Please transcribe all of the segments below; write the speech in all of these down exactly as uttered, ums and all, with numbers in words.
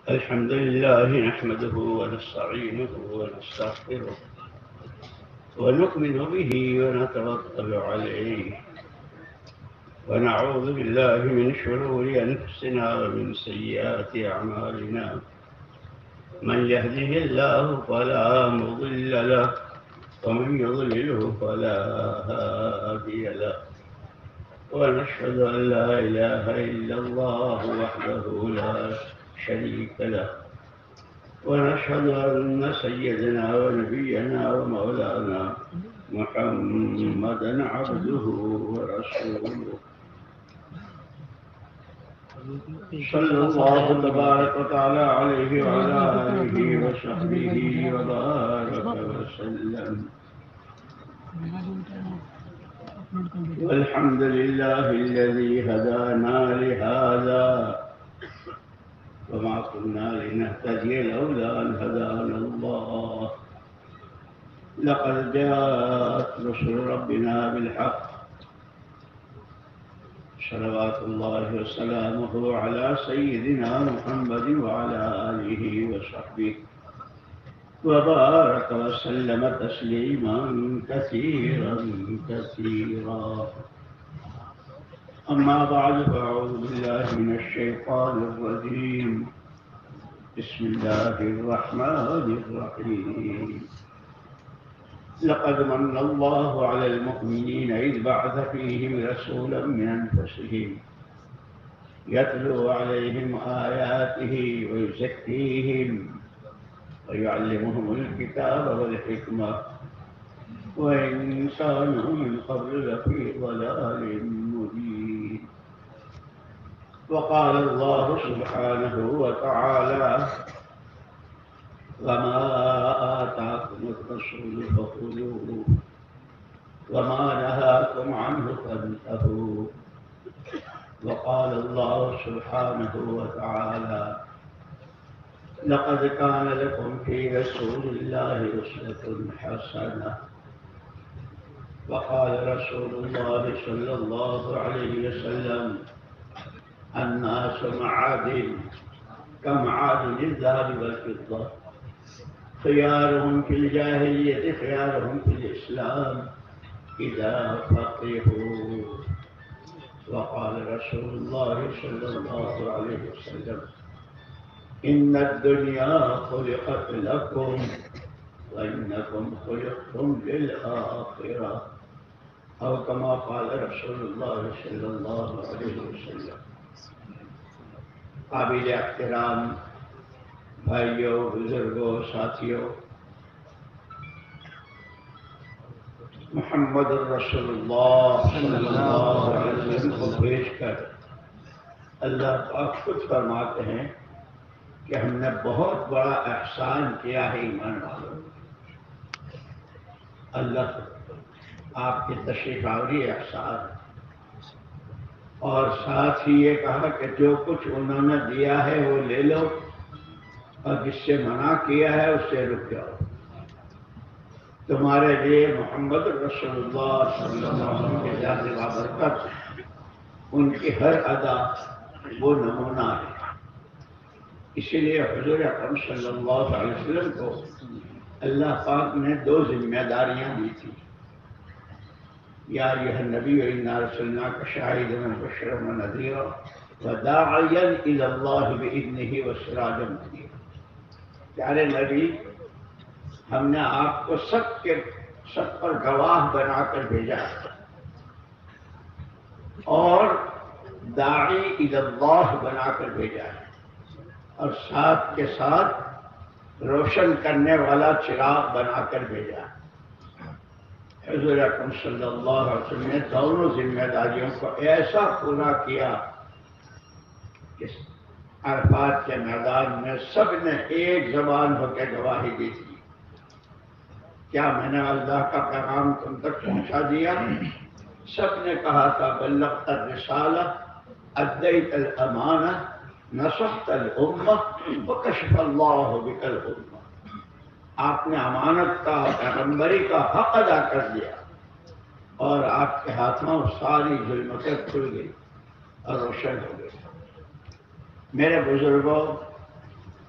الحمد لله نحمده ونستعينه ونستغفره ونؤمن به ونتوكل عليه ونعوذ بالله من شرور أنفسنا ومن سيئات أعمالنا. من يهده الله فلا مضل له ومن يضلله فلا هادي له، ونشهد أن لا إله إلا الله وحده لا شريك له، ونشهد أن سيدنا ونبينا ومولانا محمدا عبده ورسوله صلى الله تبارك وتعالى عليه وعلى آله وصحبه وبارك وسلم. والحمد لله الذي هدانا لهذا وما كنا لنهتدي لولا أن هدانا الله. لقد جاءت رسل ربنا بالحق، صلوات الله وسلامه على سيدنا محمد وعلى آله وصحبه وبارك وسلم تسليما كثيرا كثيرا. أما بعد، فأعوذ بالله من الشيطان الرجيم. بسم الله الرحمن الرحيم. لقد من الله على المؤمنين إذ بعث فيهم رسولا من أنفسهم يتلو عليهم آياته ويزكيهم ويعلمهم الكتاب والحكمة وإن كانوا من قبل لفي ضلال مبين. وقال الله سبحانه وتعالى: وما آتاكم الرسول فخذوه وما نهاكم عنه فانتهوا. وقال الله سبحانه وتعالى: لقد كان لكم في رسول الله أسوة حسنة. وقال رسول الله صلى الله عليه وسلم: الناس معادن كمعادن الذهب والفضة، خيارهم في الجاهلية خيارهم في الإسلام إذا فقهوا. وقال رسول الله صلى الله عليه وسلم: إن الدنيا خلقت لكم وإنكم خلقتم للآخرة، أو كما قال رسول الله صلى الله عليه وسلم. قابل احترام بھائیوں، بزرگوں، ساتھیوں، محمد رسول اللہ صلی اللہ علیہ وسلم کو پیش کر اللہ پاک خود فرماتے ہیں کہ ہم نے بہت بڑا احسان کیا ہے ایمان والوں. اللہ آپ کی تشریف آوری احسان، اور ساتھ ہی یہ کہا کہ جو کچھ انہوں نے دیا ہے وہ لے لو، اور جس سے منع کیا ہے اس سے رک جاؤ. تمہارے لیے محمد رسول اللہ صلی اللہ علیہ وسلم کے ذات بابرکت، ان کی ہر ادا وہ نمونہ ہے. اسی لیے حضور اکرم صلی اللہ علیہ وسلم کو اللہ پاک نے دو ذمہ داریاں دی تھی. یا ایھا النبی انا ارسلناک شاہدا وبشرا ونذیرا وداعیا الی اللہ باذنہ وسراجا منیرا. پیارے نبی، ہم نے آپ کو سب کے سب پر گواہ بنا کر بھیجا اور داعی الی اللہ بنا کر بھیجا ہے، اور ساتھ کے ساتھ روشن کرنے والا چراغ بنا کر بھیجا ہے. حضور اکرم صلی اللہ علیہ وسلم نے دونوں ذمہ داریوں کو ایسا پورا کیا کہ عرفات کے میدان میں سب نے ایک زبان ہو کے گواہی دی تھی. کیا میں نے اللہ کا پیغام تم تک پہنچا دیا؟ سب نے کہا تھا: بلغت الرسالہ، ادیت الامانہ، نصحت الامہ، وکشف اللہ بک الغمہ. آپ نے امانت کا، پیغمبری کا حق ادا کر دیا، اور آپ کے ہاتھوں ساری ظلمتیں کھل گئی اور روشن ہو گئی. میرے بزرگوں،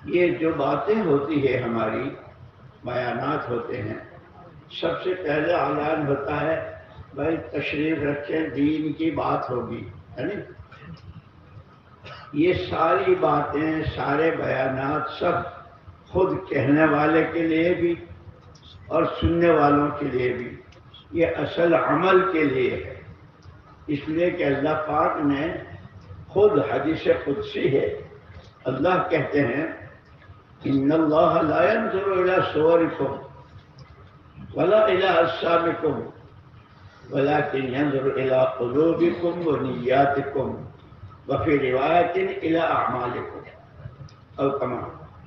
یہ جو باتیں ہوتی ہے ہماری بیانات ہوتے ہیں، سب سے پہلے اعلان ہوتا ہے بھائی تشریف رکھیں دین کی بات ہوگی، ہے نا؟ یہ ساری باتیں سارے بیانات سب خود کہنے والے کے لیے بھی اور سننے والوں کے لیے بھی یہ اصل عمل کے لیے ہے، اس لیے کہ اللہ پاک نے خود حدیث قدسی ہے، اللہ کہتے ہیں ان اللہ لا ينظر الى صورکم ولا الى اجسامکم ولكن ينظر الى قلوبکم ونیاتکم وفی روایت الى اعمالکم او کما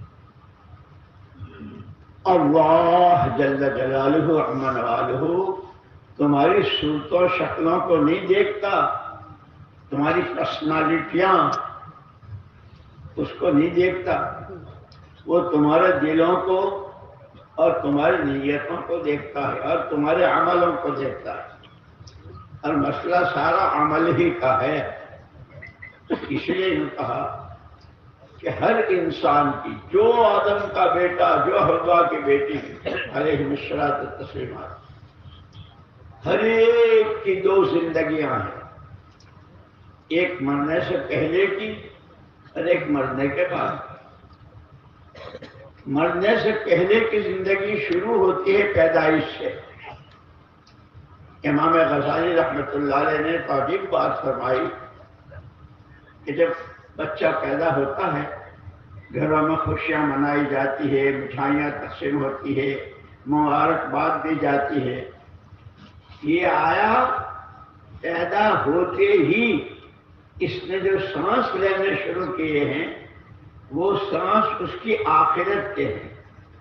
اللہ جل جلالہ عما نوالہ تمہاری صورتوں شکلوں کو نہیں دیکھتا، تمہاری پرسنالٹیاں اس کو نہیں دیکھتا، وہ تمہارے دلوں کو اور تمہاری نیتوں کو دیکھتا ہے اور تمہارے عملوں کو دیکھتا ہے، اور مسئلہ سارا عمل ہی کا ہے۔ اس لیے نے کہا کہ ہر انسان کی، جو آدم کا بیٹا، جو حوا کی بیٹی علیہ الصلوۃ والتسلیمات، ہر ایک کی دو زندگیاں ہیں، ایک مرنے سے پہلے کی اور ایک مرنے کے بعد۔ مرنے سے پہلے کی زندگی شروع ہوتی ہے پیدائش سے۔ امام غزالی رحمۃ اللہ علیہ نے تو عجیب بات فرمائی کہ جب بچہ پیدا ہوتا ہے گھروں میں خوشیاں منائی جاتی ہے، مٹھائیاں تقسیم ہوتی ہے، مبارکباد دی جاتی ہے، یہ آیا پیدا ہوتے ہی اس نے جو سانس لینے شروع کیے ہیں وہ سانس اس کی آخرت کے ہیں۔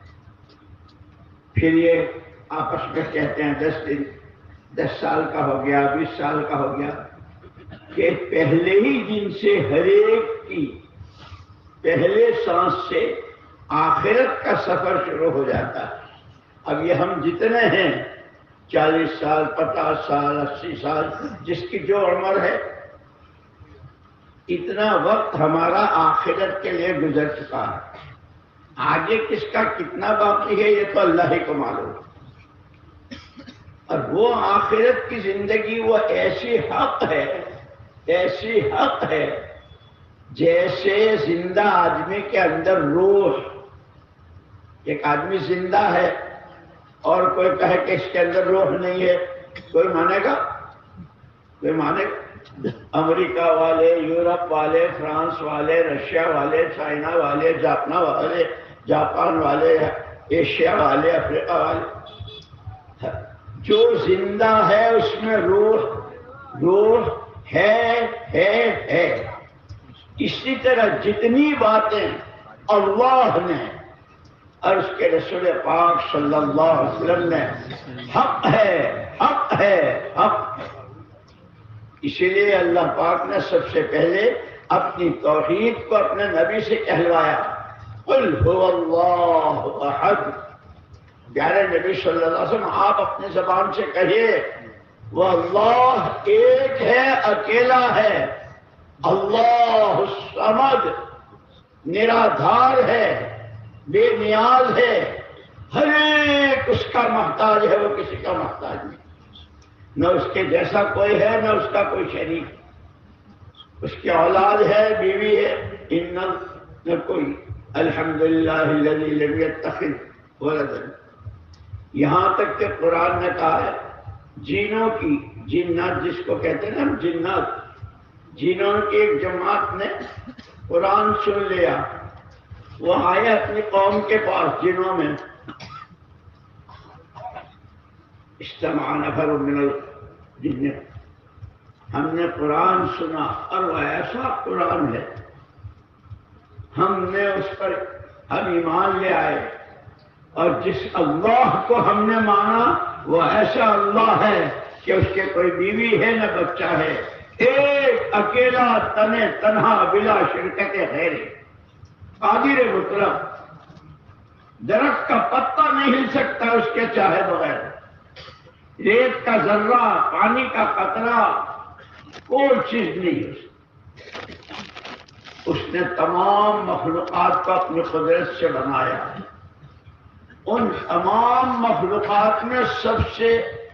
پھر یہ آپس میں کہتے ہیں دس دن دس سال کا ہو گیا، بیس سال کا ہو گیا، کہ پہلے ہی دن سے ہر ایک کی پہلے سانس سے آخرت کا سفر شروع ہو جاتا ہے۔ اب یہ ہم جتنے ہیں چالیس سال، پچاس سال، اسی سال، جس کی جو عمر ہے، اتنا وقت ہمارا آخرت کے لیے گزر چکا ہے۔ آگے کس کا کتنا باقی ہے یہ تو اللہ ہی کو معلوم ہے۔ اور وہ آخرت کی زندگی وہ ایسی حق ہے، ایسی حق ہے جیسے زندہ آدمی کے اندر روح۔ ایک آدمی زندہ ہے اور کوئی کہے کہ اس کے اندر روح نہیں ہے، کوئی مانے گا؟ کوئی مانے گا؟ امریکہ والے، یورپ والے، فرانس والے، رشیا والے، چائنا والے، جاپنا والے، جاپان والے، ایشیا والے، افریقہ والے، جو زندہ ہے اس میں روح روح ہے ہے ہے۔ اسی طرح جتنی باتیں اللہ نے اور اس کے رسول پاک صلی اللہ علیہ وسلم نے حق ہے حق ہے حق ہے، اسی لیے اللہ پاک نے سب سے پہلے اپنی توحید کو اپنے نبی سے کہلوایا، قل هو اللہ احد۔ پیارے نبی صلی اللہ علیہ وسلم آپ اپنی زبان سے کہیے وہ اللہ ایک ہے، اکیلا ہے، اللہ الصمد، نرادھار ہے، بے نیاز ہے، ہر ایک اس کا محتاج ہے، وہ کسی کا محتاج نہیں، نہ اس کے جیسا کوئی ہے نہ اس کا کوئی شریک، اس کی اولاد ہے، بیوی ہے، ان نہ کوئی۔ الحمدللہ الذی لم یتخذ ولدا، یہاں تک کہ قرآن نے کہا ہے جینوں کی، جنات جس کو کہتے ہیں نا جنات، جنوں کی ایک جماعت نے قرآن سن لیا، وہ آئے اپنی قوم کے پاس جنوں میں، اجتمع نفر من الجن، ہم نے قرآن سنا اور وہ ایسا قرآن ہے، ہم نے اس پر ہم ایمان لے آئے، اور جس اللہ کو ہم نے مانا وہ ایسا اللہ ہے کہ اس کے کوئی بیوی ہے نہ بچہ ہے، ایک اکیلا تنے تنہا بلا شرکت غیر، قادر مطلق، درخت کا پتا نہیں ہل سکتا اس کے چاہے بغیر، ریت کا ذرہ، پانی کا قطرہ، کوئی چیز نہیں ہے۔ اس نے تمام مخلوقات کو اپنی قدرت سے بنایا. ان تمام مخلوقات میں سب سے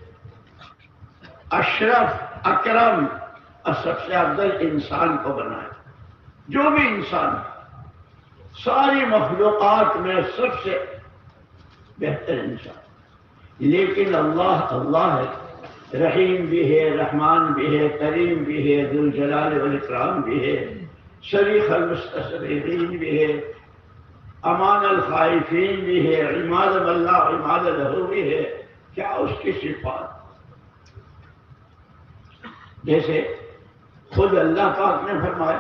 اشرف، اکرم اور سب سے افضل انسان کو بنایا. جو بھی انسان ساری مخلوقات میں سب سے بہتر انسان. لیکن اللہ اللہ ہے، رحیم بھی ہے، رحمان بھی ہے، کریم بھی ہے، ذو الجلال والاکرام بھی ہے، شریف المستصرفین بھی ہے، امان الخائفین بھی ہے، عماد اللہ عماد لہو بھی ہے. کیا اس کی صفات؟ جیسے خود اللہ پاک نے فرمایا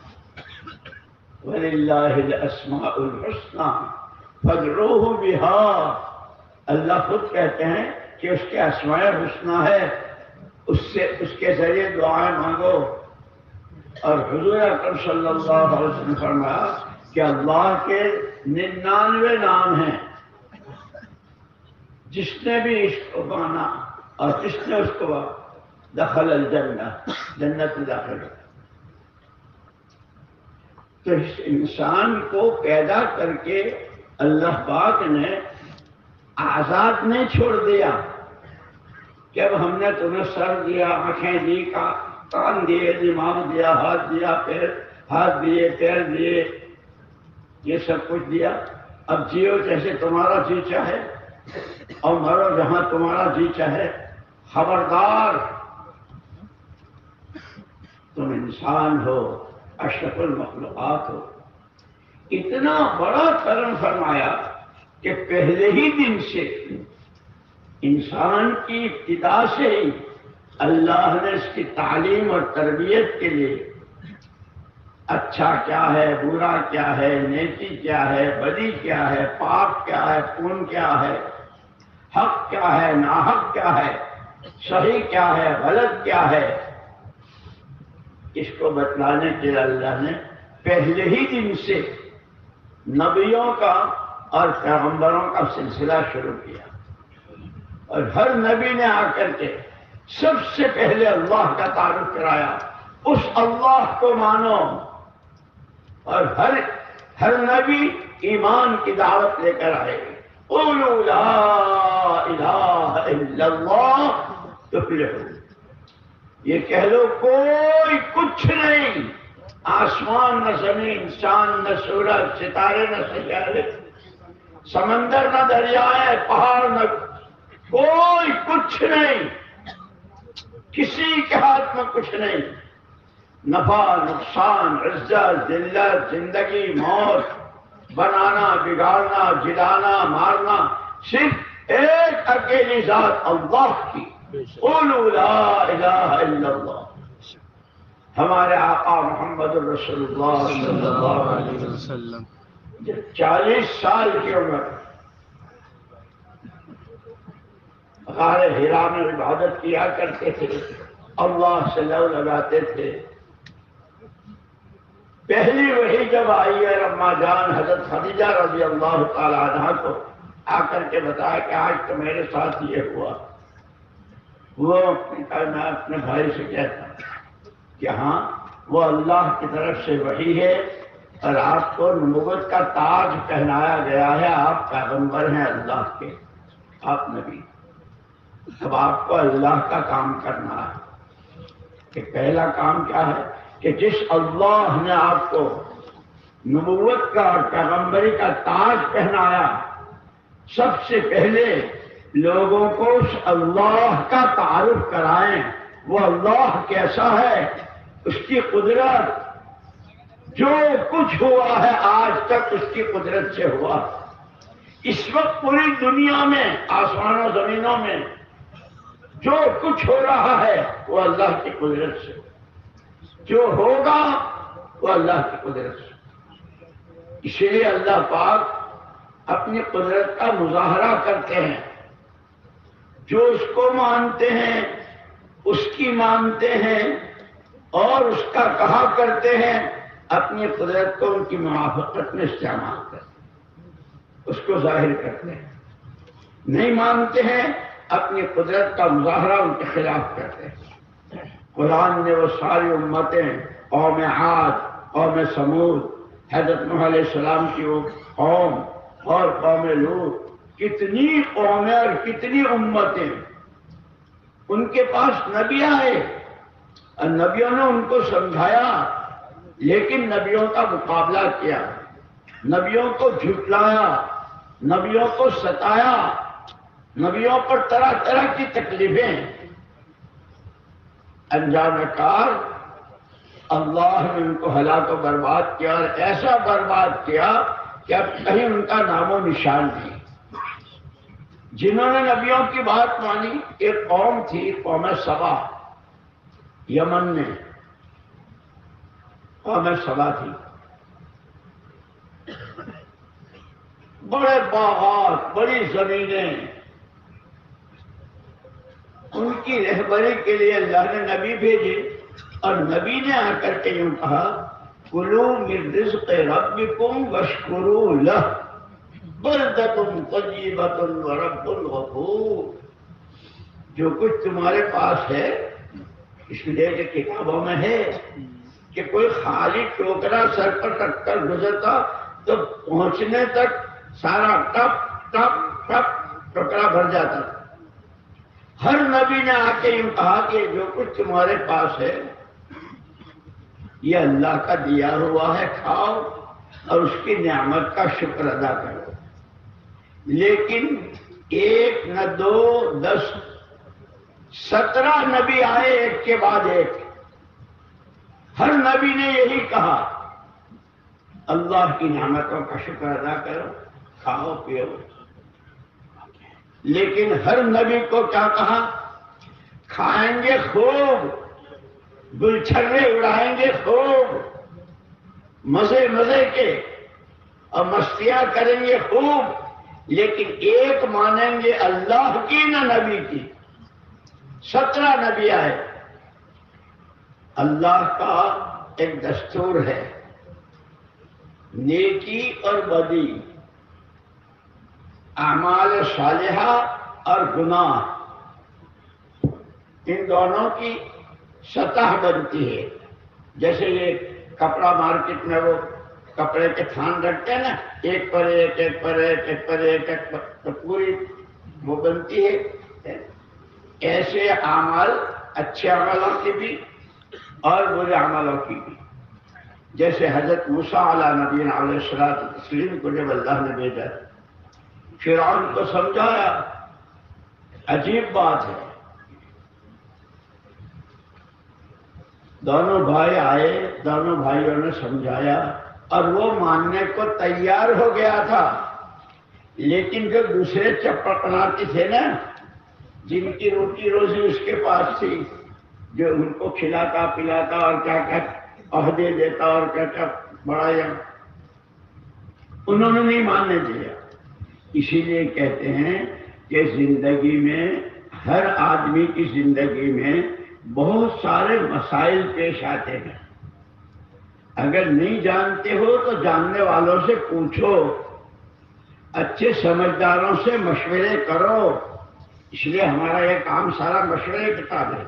وَلِلَّهِ الْأَسْمَاءُ الْحُسْنَى فَادْعُوهُ بِهَا. اللہ خود کہتے ہیں کہ اس کے اسماء حسنہ ہے، اس سے اس کے ذریعے دعائیں مانگو. اور حضور اکرم صلی اللہ علیہ وسلم نے فرمایا کہ اللہ کے ننانوے نام ہیں. جس نے بھی اس کو مانا اور جس نے اس کو دخل الجنہ، جنت میں داخل ہو. تو اس انسان کو پیدا کر کے اللہ پاک نے آزاد نہیں چھوڑ دیا کہ اب ہم نے تمہیں سر دیا، آنکھیں دی، کان دیے، دماغ دیا، ہاتھ دیا، پیر ہاتھ دیے، پیر دیے، یہ سب کچھ دیا، اب جیو جیسے تمہارا جی چاہے اور مرو جہاں تمہارا جی چاہے. خبردار، تم انسان ہو، اشرف المخلوقات ہو. اتنا بڑا کرم فرمایا کہ پہلے ہی دن سے انسان کی ابتدا سے ہی اللہ نے اس کی تعلیم اور تربیت کے لیے اچھا کیا ہے، برا کیا ہے، نیکی کیا ہے، بدی کیا ہے، پاپ کیا ہے، پون کیا ہے، حق کیا ہے، ناحق کیا ہے، صحیح کیا ہے، غلط کیا ہے، اس کو بتلانے کے لیے اللہ نے پہلے ہی دن سے نبیوں کا اور پیغمبروں کا سلسلہ شروع کیا. اور ہر نبی نے آ کر کے سب سے پہلے اللہ کا تعارف کرایا. اس اللہ کو مانو. اور ہر ہر نبی ایمان کی دعوت لے کر آئے. قولوا لا الہ الا اللہ تفلحوا. یہ کہہ لو کوئی کچھ نہیں، آسمان نہ زمین، چاند نہ سورج، ستارے نہ سیارے، سمندر نہ دریائے، پہاڑ نہ، کوئی کچھ نہیں، کسی کے ہاتھ میں کچھ نہیں. نفع نقصان، عزت ذلت، زندگی موت، بنانا بگاڑنا، جلانا مارنا، صرف ایک اکیلی ذات اللہ کی. قولوا لا الہ الا اللہ. ہمارے آقا محمد رسول اللہ صلی اللہ علیہ وسلم چالیس سال کی عمر غار حرا میں عبادت کیا کرتے تھے، اللہ سے لو لگاتے تھے. پہلی وحی جب آئی ہے اما جان حضرت خدیجہ رضی اللہ تعالی عنہا کو آ کر کے بتایا کہ آج تو میرے ساتھ یہ ہوا. وہ میں اپنے بھائی سے کہتا ہوں کہ ہاں وہ اللہ کی طرف سے وحی ہے اور آپ کو نبوت کا تاج پہنایا گیا ہے. آپ پیغمبر ہیں اللہ کے، آپ نبی. اب آپ کو اللہ کا کام کرنا ہے. کہ پہلا کام کیا ہے کہ جس اللہ نے آپ کو نبوت کا اور پیغمبری کا تاج پہنایا، سب سے پہلے لوگوں کو اس اللہ کا تعارف کرائیں. وہ اللہ کیسا ہے، اس کی قدرت، جو کچھ ہوا ہے آج تک اس کی قدرت سے ہوا. اس وقت پوری دنیا میں آسمانوں زمینوں میں جو کچھ ہو رہا ہے وہ اللہ کی قدرت سے، جو ہوگا وہ اللہ کی قدرت سے. اسی لیے اللہ پاک اپنی قدرت کا مظاہرہ کرتے ہیں. جو اس کو مانتے ہیں اس کی مانتے ہیں اور اس کا کہا کرتے ہیں، اپنی قدرت کو ان کی موافقت میں استعمال کرتے ہیں، اس کو ظاہر کرتے ہیں. نہیں مانتے ہیں، اپنی قدرت کا مظاہرہ ان کے خلاف کرتے ہیں. قرآن نے وہ ساری امتیں، قوم عاد، قوم سمود، حضرت نوح علیہ السلام کی وہ قوم اور قوم لوط، کتنی قومیں اور کتنی امتیں، ان کے پاس نبی آئے اور نبیوں نے ان کو سمجھایا، لیکن نبیوں کا مقابلہ کیا، نبیوں کو جھٹلایا، نبیوں کو ستایا، نبیوں پر طرح طرح کی تکلیفیں، انجام کار اللہ نے ان کو ہلاک و برباد کیا، اور ایسا برباد کیا کہ اب کہیں ان کا نام و نشان نہیں۔ جنہوں نے نبیوں کی بات مانی، ایک قوم تھی، قوم سبا، یمن میں قوم سبا تھی، بڑے باغات، بڑی زمینیں، ان کی رہبری کے لیے اللہ نے نبی بھیجے، اور نبی نے آ کر کے یوں کہا کلوا من رزق ربکم واشکروا لہ بلدۃ طیبۃ ورب غفور۔ جو کچھ تمہارے پاس ہے، اس لیے کہ کتابوں میں ہے کہ کوئی خالی ٹوکرا سر پر رکھ کر گزرتا تو پہنچنے تک سارا ٹپ ٹپ ٹپ ٹوکرا بھر جاتا۔ ہر نبی نے آ کے یوں کہا کہ جو کچھ تمہارے پاس ہے یہ اللہ کا دیا ہوا ہے، کھاؤ اور اس کی نعمت کا شکر ادا کرو۔ لیکن ایک نہ دو، دس، سترہ نبی آئے ایک کے بعد ایک، ہر نبی نے یہی کہا اللہ کی نعمتوں کا شکر ادا کرو، کھاؤ پیو۔ لیکن ہر نبی کو کیا کہا؟ کھائیں گے خوب، گلچھرے اڑائیں گے خوب، مزے مزے کے، اور مستیاں کریں گے خوب، لیکن ایک مانیں گے اللہ کی نہ نبی کی۔ سترہ نبی آئے۔ اللہ کا ایک دستور ہے، نیکی اور بدی، اعمال صالحہ اور گناہ، ان دونوں کی سطح بنتی ہے۔ جیسے یہ کپڑا مارکیٹ میں وہ کپڑے کے تھان رکھتے ہیں نا، ایک پر ایک، ایک پر ایک، ایک پر ایک، ایک پر تو پوری وہ بنتی ہے۔ ایسے اعمال، اچھے عملوں کی بھی اور برے عملوں کی بھی۔ جیسے حضرت موسیٰ علیہ نبینا علیہ الصلوۃ والتسلیم کو جب اللہ نے بھیجا، فرعون کو سمجھایا، عجیب بات ہے، دونوں بھائی آئے، دونوں بھائیوں نے سمجھایا اور وہ ماننے کو تیار ہو گیا تھا، لیکن جو دوسرے چپڑپناتی تھے نا، جن کی روٹی روزی اس کے پاس تھی، جو ان کو کھلاتا پلاتا اور کیا کیا عہدے دیتا اور کیا کیا بڑھایا، انہوں نے نہیں ماننے دیا۔ اسی لیے کہتے ہیں کہ زندگی میں، ہر آدمی کی زندگی میں بہت سارے مسائل پیش آتے ہیں، اگر نہیں جانتے ہو تو جاننے والوں سے پوچھو، اچھے سمجھداروں سے مشورے کرو۔ اس لیے ہمارا یہ کام سارا مشورے کا کام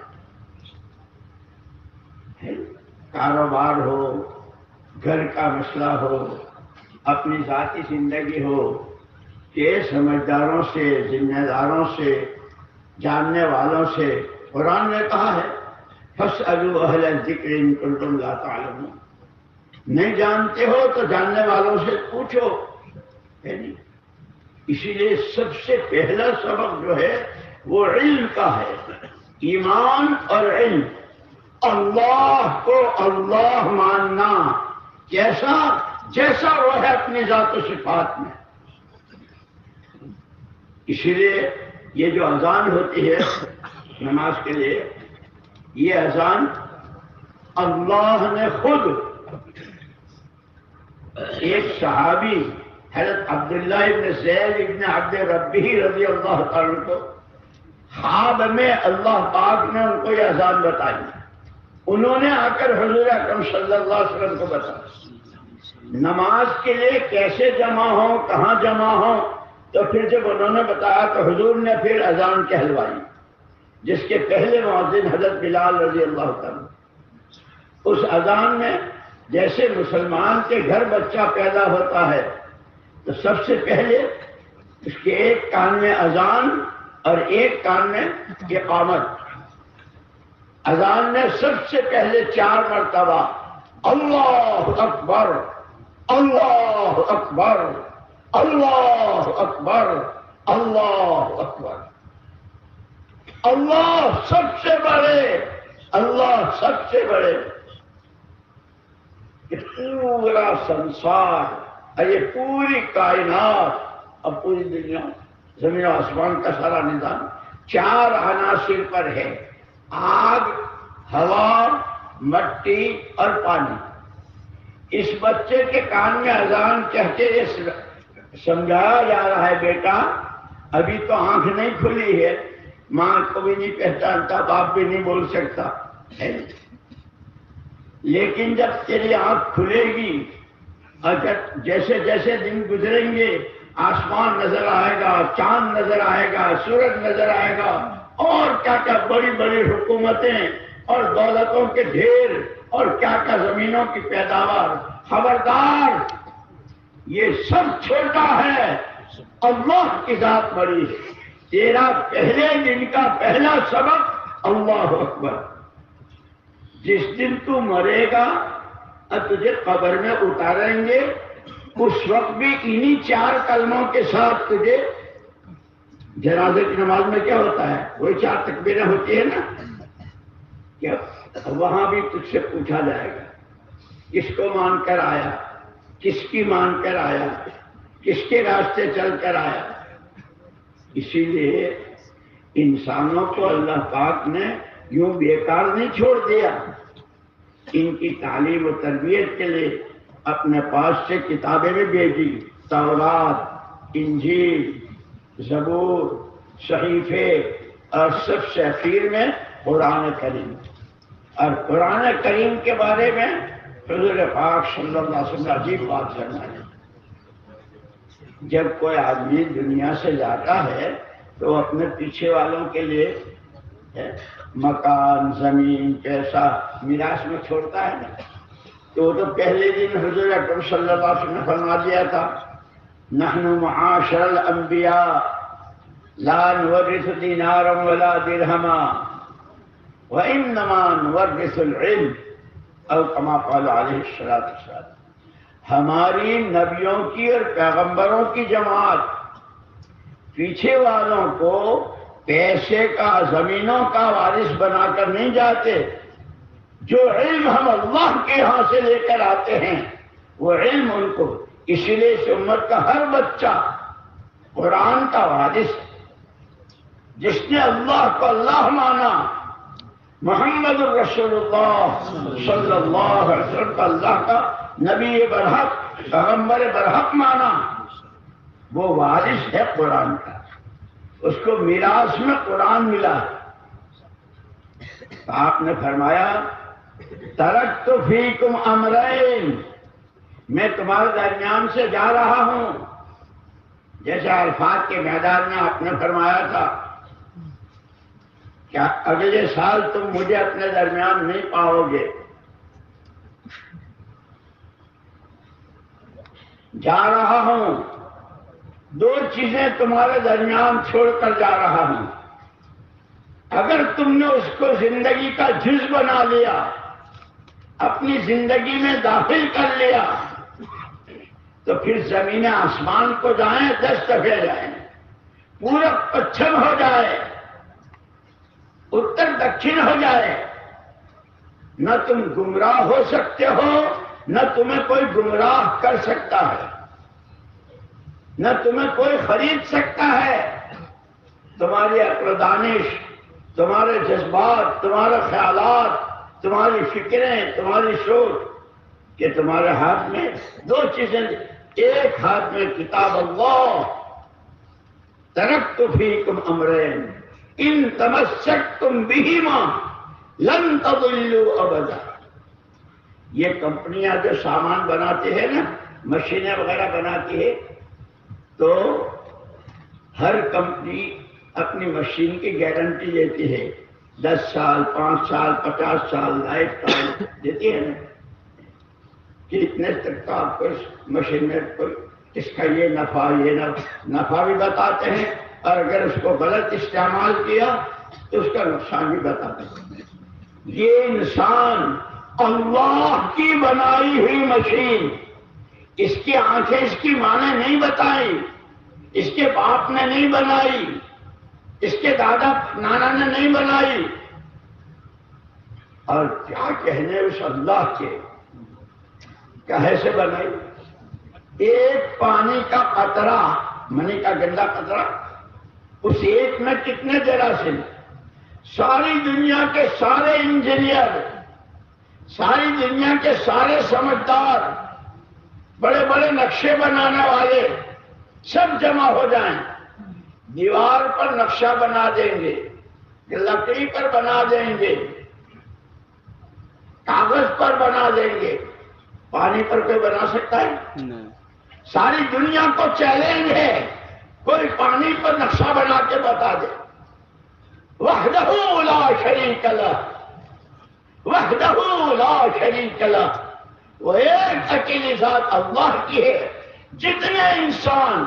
ہے۔ کاروبار ہو، گھر کا مسئلہ ہو، اپنی ذاتی زندگی ہو، کہ سمجھداروں سے، ذمہ داروں سے، جاننے والوں سے۔ قرآن نے کہا ہے فَاسْأَلُوا أَهْلَ الذِّكْرِ إِن كُنتُمْ لَا تَعْلَمُونَ، نہیں جانتے ہو تو جاننے والوں سے پوچھو۔ اسی لیے سب سے پہلا سبق جو ہے وہ علم کا ہے، ایمان اور علم، اللہ کو اللہ ماننا، کیسا؟ جیسا وہ ہے اپنی ذات و صفات میں۔ اسی لیے یہ جو اذان ہوتی ہے نماز کے لیے، یہ اذان اللہ نے خود، ایک صحابی حضرت عبداللہ ابن زید ابن عبد ربی رضی اللہ تعالیٰ کو خواب میں اللہ پاک نے ان کو یہ اذان بتائی، انہوں نے آ کر حضور اکرم صلی اللہ علیہ وسلم کو بتایا نماز کے لیے کیسے جمع ہوں، کہاں جمع ہوں۔ تو پھر جب انہوں نے بتایا تو حضور نے پھر اذان کہلوائی، جس کے پہلے مؤذن حضرت بلال رضی اللہ تعالیٰ، اس اذان میں جیسے مسلمان کے گھر بچہ پیدا ہوتا ہے تو سب سے پہلے اس کے ایک کان میں اذان اور ایک کان میں اقامت. اذان میں سب سے پہلے چار مرتبہ اللہ اکبر اللہ اکبر اللہ اکبر اللہ اکبر. اللہ سب سے بڑے، اللہ سب سے بڑے. یہ پورا سنسار، یہ پوری کائنات، اب پوری دنیا زمین و آسمان کا سارا نظام چار عناصر پر ہے: آگ، ہوا، مٹی اور پانی. اس بچے کے کان میں اذان کہہ کے سمجھایا جا رہا ہے، بیٹا ابھی تو آنکھ نہیں کھلی ہے، ماں کو بھی نہیں پہچانتا، باپ بھی نہیں بول سکتا ہے، لیکن جب تیری آنکھ کھلے گی اور جیسے جیسے دن گزریں گے آسمان نظر آئے گا، چاند نظر آئے گا، سورج نظر آئے گا، اور کیا کیا بڑی بڑی حکومتیں اور دولتوں کے ڈھیر اور کیا کیا زمینوں کی پیداوار. خبردار، یہ سب چھوٹا ہے، اللہ کی ذات بڑی ہے. تیرا پہلے دن کا پہلا سبق اللہ اکبر. جس دن تو مرے گا اور تجھے قبر میں اتاریں گے، اس وقت بھی انہی چار کلموں کے ساتھ تجھے، جنازے کی نماز میں کیا ہوتا ہے، وہی چار تکبیریں ہوتی ہے نا، کیا وہاں بھی تجھ سے پوچھا جائے گا کس کو مان کر آیا، کس کی مان کر آیا، کس کے راستے چل کر آیا. اسی لیے انسانوں کو اللہ پاک نے یوں بیکار نہیں چھوڑ دیا. ان کی تعلیم و تربیت کے لیے اپنے پاس سے کتابیں بھی بھیجی، تورات، انجیل، زبور، صحیفے، اور سب سے اخیر میں قرآن کریم. اور قرآن کریم کے بارے میں حضور پاک صلی اللہ علیہ وسلم عجیب بات کرنا ہے. جب کوئی آدمی دنیا سے جاتا ہے تو اپنے پیچھے والوں کے لیے مکان، زمین، پیسہ میراث میں چھوڑتا ہے نا. تو وہ تو پہلے دن حضور اکرم صلی اللہ علیہ وسلم نے فرما دیا تھا، نحن معاشر الانبیاء لا نورث دینارا ولا درہما وانما نورث العلم، او کما قال علیہ الصلوۃ والسلام. ہماری نبیوں کی اور پیغمبروں کی جماعت پیچھے والوں کو پیسے کا، زمینوں کا وارث بنا کر نہیں جاتے. جو علم ہم اللہ کے یہاں سے لے کر آتے ہیں وہ علم ان کو، اسی لیے اس امت کا ہر بچہ قرآن کا وارث ہے. جس نے اللہ کو اللہ مانا، محمد الرسول اللہ صلی اللہ علیہ وسلم کا اللہ کا نبی برحق، پیغمبر برحق مانا، وہ وارث ہے قرآن کا. اس کو میراث میں قرآن ملا. آپ نے فرمایا ترکت فیکم امرین، میں تمہارے درمیان سے جا رہا ہوں. جیسے عرفات کے میدان میں آپ نے فرمایا تھا کہ اگلے سال تم مجھے اپنے درمیان نہیں پاؤ گے. جا رہا ہوں، دو چیزیں تمہارے درمیان چھوڑ کر جا رہا ہوں. اگر تم نے اس کو زندگی کا جز بنا لیا، اپنی زندگی میں داخل کر لیا، تو پھر زمین آسمان کو جائیں، دس دفعے جائیں، پورب پچھم ہو جائے، اتر دکھن ہو جائے، نہ تم گمراہ ہو سکتے ہو، نہ تمہیں کوئی گمراہ کر سکتا ہے، نہ تمہیں کوئی خرید سکتا ہے. تمہاری عقل و دانش، تمہارے جذبات، تمہارے خیالات، تمہاری فکریں، تمہاری سوچ، کہ تمہارے ہاتھ میں دو چیزیں، ایک ہاتھ میں کتاب اللہ، ترکت فیکم امرین ان تمسکتم بہما لن تضلوا ابدا. یہ کمپنیاں جو سامان بناتے ہیں نا، مشینیں وغیرہ بناتی ہے، تو ہر کمپنی اپنی مشین کی گارنٹی دیتی ہے، دس سال، پانچ سال، پچاس سال لائف ٹائم دیتی ہے نا. کہ اتنے تک کا آپ کو اس مشین میں کوئی اس کا یہ نفع یہ نفع بھی بتاتے ہیں، اور اگر اس کو غلط استعمال کیا تو اس کا نقصان بھی بتاتے ہیں۔ یہ انسان اللہ کی بنائی ہوئی مشین، اس کی آنکھیں اس کی ماں نے نہیں بتائی، اس کے باپ نے نہیں بنائی، اس کے دادا نانا نے نہیں بنائی، اور کیا کہنے اس اللہ کے کہے سے بنائی۔ ایک پانی کا قطرہ، منی کا گندا قطرہ، اس ایک میں کتنے جراثیم، ساری دنیا کے سارے انجینئر، ساری دنیا کے سارے سمجھدار، بڑے بڑے نقشے بنانے والے سب جمع ہو جائیں، دیوار پر نقشہ بنا دیں گے، لکڑی پر بنا دیں گے، کاغذ پر بنا دیں گے، پانی پر کوئی بنا سکتا ہے؟ ساری دنیا کو چیلنج ہے، کوئی پانی پر نقشہ بنا کے بتا دے۔ وحدہ لا شریک لہ، وحدہ لا شریک لہ، وہ ایک اکیلی ذات اللہ کی ہے۔ جتنے انسان،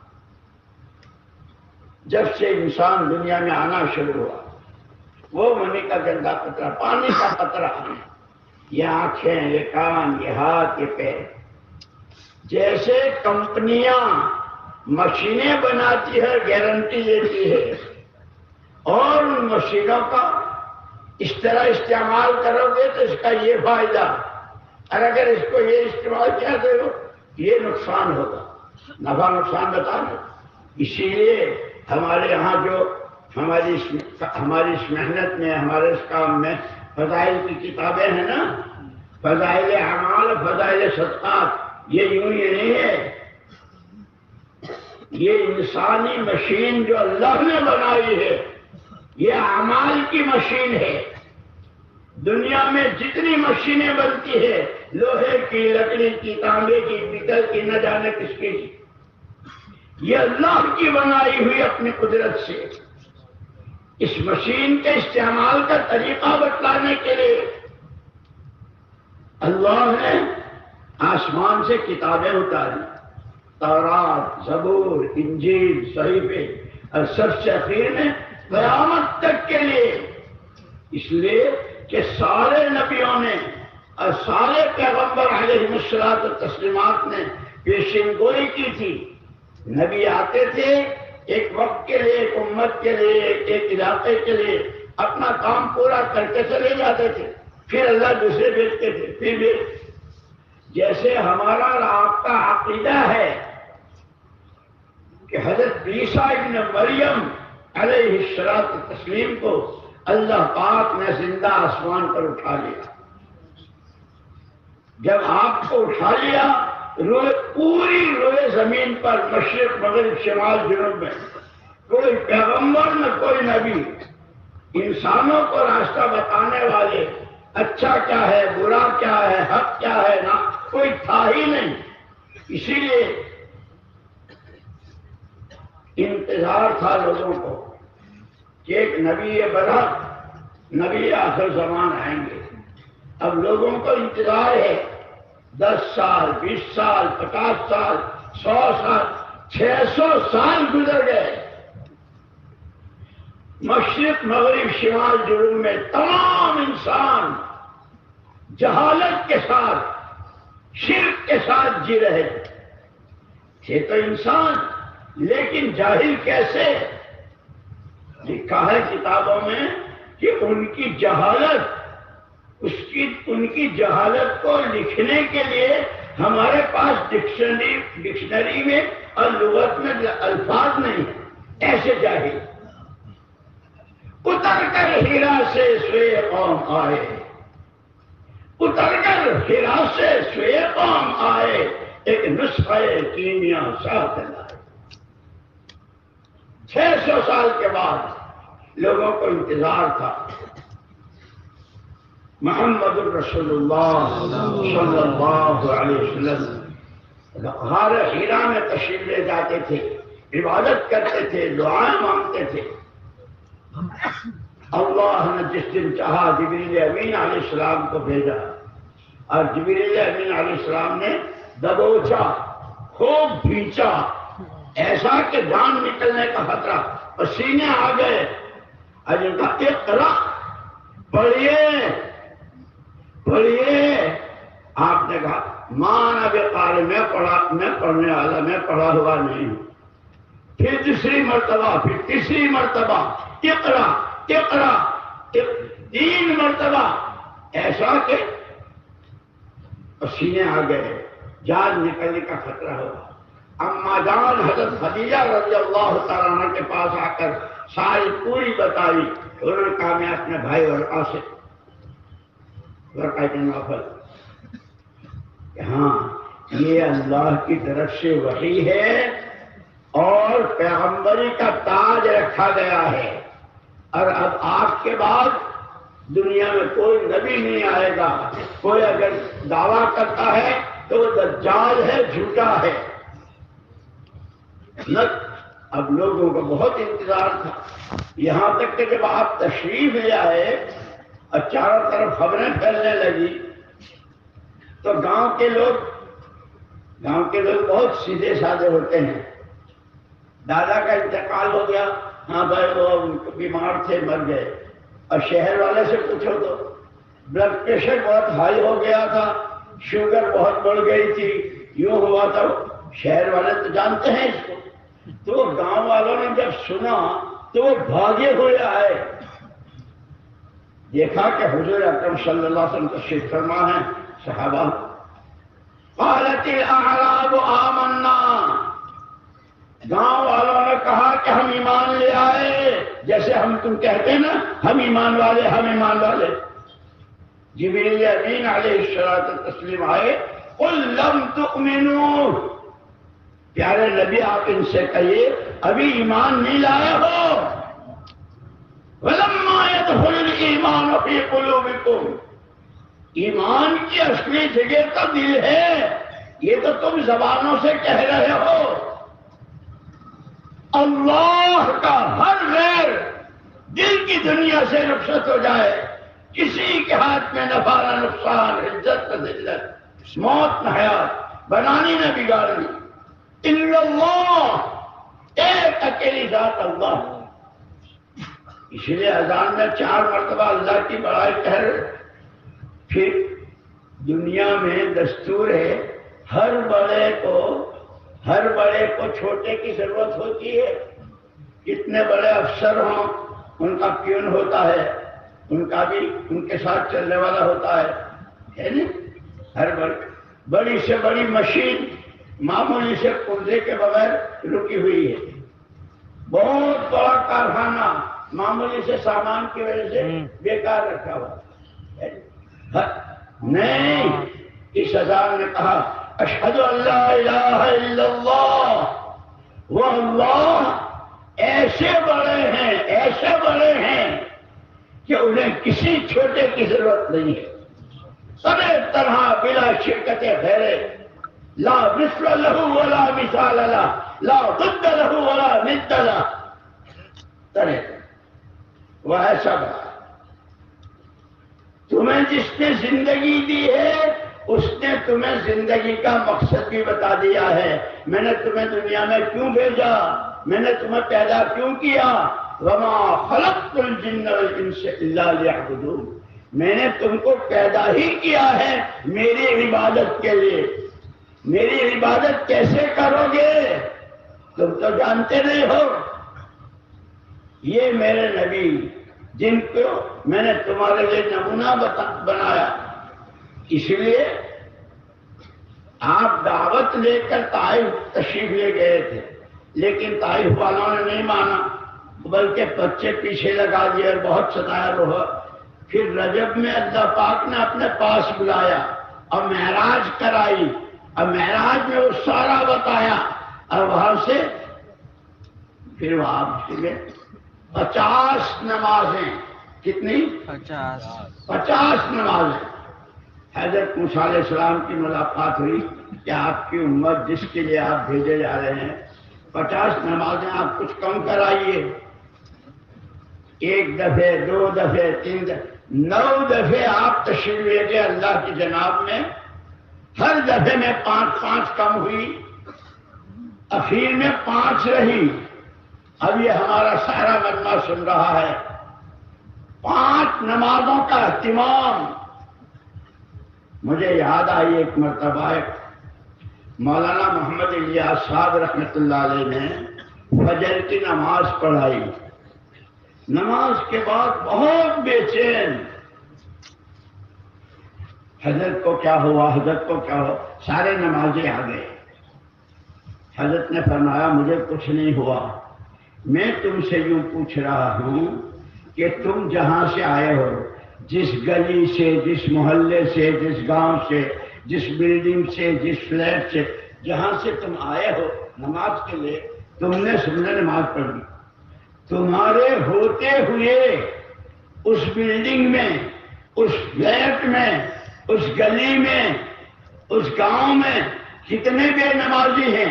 جب سے انسان دنیا میں آنا شروع ہوا، وہ منی کا گندا قطرہ، پانی کا قطرہ، یہ آنکھیں، یہ کان، یہ ہاتھ، یہ پیر، جیسے کمپنیاں مشینیں بناتی ہے، گارنٹی دیتی ہے، اور ان مشینوں کا اس طرح استعمال کرو گے تو اس کا یہ فائدہ، اور اگر اس کو یہ استعمال کیا تو یہ نقصان ہوگا، نفع نقصان بتا دو۔ اسی لیے ہمارے یہاں جو ہماری ہماری اس محنت میں، ہمارے اس کام میں فضائل کی کتابیں ہیں نا، فضائل اعمال، فضائل صدقات، یہ یوں ہی نہیں ہے، یہ انسانی مشین جو اللہ نے بنائی ہے، یہ اعمال کی مشین ہے۔ دنیا میں جتنی مشینیں بنتی ہے، لوہے کی، لکڑی کی، تانبے کی، پیتل کی، نہ جانے کس کی، یہ اللہ کی بنائی ہوئی اپنی قدرت سے۔ اس مشین کے استعمال کا طریقہ بتلانے کے لیے اللہ نے آسمان سے کتابیں اتاری، تورات، زبور، انجیل، صحیفے، اور سب سے اخیر میں قیامت تک کے لیے، اس لیے کہ سارے نبیوں نے اور سارے پیغمبر علیہ الصلوۃ والتسلیمات نے پیشین گوئی کی تھی۔ نبی آتے تھے ایک وقت کے لیے، ایک امت کے لیے، ایک علاقے کے لیے، اپنا کام پورا کر کے چلے جاتے تھے، پھر اللہ دوسرے بھیجتے تھے، پھر بھی جیسے ہمارا اور آپ کا عقیدہ ہے کہ حضرت عیسیٰ ابن مریم علیہ الصلوۃ والتسلیم کو اللہ پاک نے زندہ آسمان پر اٹھا لیا۔ جب آپ کو اٹھا لیا، روئے پوری روئے زمین پر، مشرق، مغرب، شمال، جنوب میں کوئی پیغمبر نہ کوئی نبی، انسانوں کو راستہ بتانے والے، اچھا کیا ہے، برا کیا ہے، حق کیا ہے، نہ کوئی تھا ہی نہیں۔ اسی لیے انتظار تھا لوگوں کو کہ ایک نبی برحق، نبی آخر زمان آئیں گے۔ اب لوگوں کو انتظار ہے، دس سال، بیس سال، پچاس سال، سو سال، چھ سو سال گزر گئے۔ مشرق، مغرب، شمال، جنوب میں تمام انسان جہالت کے ساتھ، شرک کے ساتھ جی رہے تھے تو انسان، لیکن جاہل کیسے؟ لکھا ہے کتابوں میں کہ ان کی جہالت، اس کی ان کی جہالت کو لکھنے کے لیے ہمارے پاس ڈکشنری ڈکشنری میں اور لغت میں الفاظ نہیں ہیں، ایسے جاہل۔ اتر کر ہیرا سے سوئے قوم آئے، اتر کر ہیرا سے سوئے قوم آئے، ایک نسخہ کیمیا ساتھ لائے۔ چھ سو سال کے بعد لوگوں کو انتظار تھا۔ محمد الرسول اللہ صلی اللہ علیہ وسلم غار ہیرا میں تشریف لے جاتے تھے، عبادت کرتے تھے، دعائیں مانگتے تھے۔ اللہ نے جس دن چاہا جبریل امین علیہ السلام کو بھیجا، اور جبریل امین علیہ السلام نے دبوچا، خوب کھینچا، ایسا کہ جان نکلنے کا خطرہ، پسینے آ گئے۔ اجن کا اقرا، پڑھیے پڑھیے۔ آپ نے کہا مان اب قاری، میں پڑھا میں پڑھنے والا، میں پڑھا ہوا نہیں ہوں۔ پھر دوسری مرتبہ، پھر تیسری مرتبہ اقرا اقرا، تین مرتبہ، ایسا کہ پسینے آ گئے، جان نکلنے کا خطرہ ہوا۔ اما جان حضرت خدیجہ رضی اللہ تعالیٰ عنہ کے پاس آ کر ساری پوری بتائی۔ انہوں نے کہا میں اپنے بھائی ورقا سے، ورقا بن نوفل، کہ ہاں یہ اللہ کی طرف سے وحی ہے اور پیغمبری کا تاج رکھا گیا ہے، اور اب آپ کے بعد دنیا میں کوئی نبی نہیں آئے گا۔ کوئی اگر دعویٰ کرتا ہے تو وہ دجال ہے، جھوٹا ہے۔ اب لوگوں کا بہت انتظار تھا، یہاں تک کہ جب آپ تشریف لے آئے اور چاروں طرف خبریں پھیلنے لگی تو گاؤں کے لوگ گاؤں کے لوگ بہت سیدھے سادے ہوتے ہیں۔ دادا کا انتقال ہو گیا، ہاں بھائی وہ بیمار تھے، مر گئے۔ اور شہر والے سے پوچھو تو بلڈ پریشر بہت ہائی ہو گیا تھا، شوگر بہت بڑھ گئی تھی، یوں ہوا تھا۔ شہر والے تو جانتے ہیں اس کو، تو گاؤں والوں نے جب سنا تو وہ بھاگے ہوئے آئے، دیکھا کہ حضور اکرم صلی اللہ علیہ وسلم تشریف فرما ہے۔ صحابہ قالت الاعراب آمنا، گاؤں والوں نے کہا کہ ہم ایمان لے آئے، جیسے ہم تم کہتے ہیں نا ہم ایمان والے ہم ایمان والے۔ جبریل امین علیہ الصلوۃ والتسلیم آئے، قل لم تؤمنوا، پیارے نبی آپ ان سے کہیے ابھی ایمان نہیں لائے ہو۔ وَلَمَّا يَدْخُلِ الْإِيمَانُ فِي قُلُوبِكُمْ، ایمان کی اصلی جگہ تو دل ہے، یہ تو تم زبانوں سے کہہ رہے ہو۔ اللہ کا ہر غیر دل کی دنیا سے رخصت ہو جائے، کسی کے ہاتھ میں نفع نہ نقصان، عزت نہ ذلت، موت نہ حیات، بنانی نہ بگاڑنی، الا اللہ، ایک اکیلی ذات اللہ۔ اس لیے اذان میں چار مرتبہ اللہ کی بڑائی کہہ رہے۔ پھر دنیا میں دستور ہے ہر بڑے کو ہر بڑے کو چھوٹے کی ضرورت ہوتی ہے۔ کتنے بڑے افسر ہوں ان کا پیون ہوتا ہے، ان کا بھی ان کے ساتھ چلنے والا ہوتا ہے، ہے نا؟ ہر بڑی بڑی سے بڑی مشین معمولی سے پرزے کے بغیر رکی ہوئی ہے۔ بہت بڑا کارخانہ معمولی سے سامان کی وجہ سے بیکار رکھا ہوا ہے۔ نہیں، اس اذان نے کہا اشہد ان لا الہ الا اللہ، وہ اللہ ایسے بڑے ہیں ایسے بڑے ہیں کہ انہیں کسی چھوٹے کی ضرورت نہیں ہے۔ سب طرح بلا شرکت غیرے، لا مثل لہ ولا مثال لہ، لا ضد لہ ولا ند لہ، طرح وہ ایسا بڑا۔ تمہیں جس نے زندگی دی ہے اس نے تمہیں زندگی کا مقصد بھی بتا دیا ہے۔ میں نے تمہیں دنیا میں کیوں بھیجا، میں نے تمہیں پیدا کیوں کیا، وما خلقت الجن والانس الا لیعبدون، میں نے تم کو پیدا ہی کیا ہے میری عبادت کے لیے۔ میری عبادت کیسے کرو گے تم تو جانتے نہیں ہو۔ یہ میرے نبی جن کو میں نے تمہارے لیے نمونہ بنایا، اس لیے آپ دعوت لے کر طائف تشریف لے گئے تھے، لیکن طائف والوں نے نہیں مانا، بلکہ بچے پیچھے لگا دیے اور بہت ستایا رہا۔ پھر رجب میں اللہ پاک نے اپنے پاس بلایا اور معراج کرائی، اور معراج میں وہ سارا بتایا، اور وہاں سے پھر وہ آپ سے پچاس نمازیں، کتنی؟ پچاس پچاس نمازیں۔ حضرت موسیٰ علیہ السلام کی ملاقات ہوئی کہ آپ کی امت جس کے لیے آپ بھیجے جا رہے ہیں پچاس نمازیں آپ کچھ کم کرائیے، ایک دفعے دو دفعے تین دفعے، نو دفعے آپ تشریف لے گئے اللہ کی جناب میں، ہر دفعے میں پانچ پانچ کم ہوئی، اخیر میں پانچ رہی۔ اب یہ ہمارا سارا مجمع سن رہا ہے، پانچ نمازوں کا اہتمام۔ مجھے یاد آئی ایک مرتبہ مولانا محمد الیاس صاحب رحمۃ اللہ علیہ نے فجر کی نماز پڑھائی، نماز کے بعد بہت بے چین، حضرت کو کیا ہوا، حضرت کو کیا ہوا، سارے نمازی آ گئے۔ حضرت نے فرمایا مجھے کچھ نہیں ہوا، میں تم سے یوں پوچھ رہا ہوں کہ تم جہاں سے آئے ہو، جس گلی سے، جس محلے سے، جس گاؤں سے، جس بلڈنگ سے، جس فلیٹ سے، جہاں سے تم آئے ہو نماز کے لیے، تم نے سب نے نماز پڑھ لی، تمہارے ہوتے ہوئے اس بلڈنگ میں، اس فلیٹ میں، اس گلی میں، اس گاؤں میں کتنے بے نمازی ہیں؟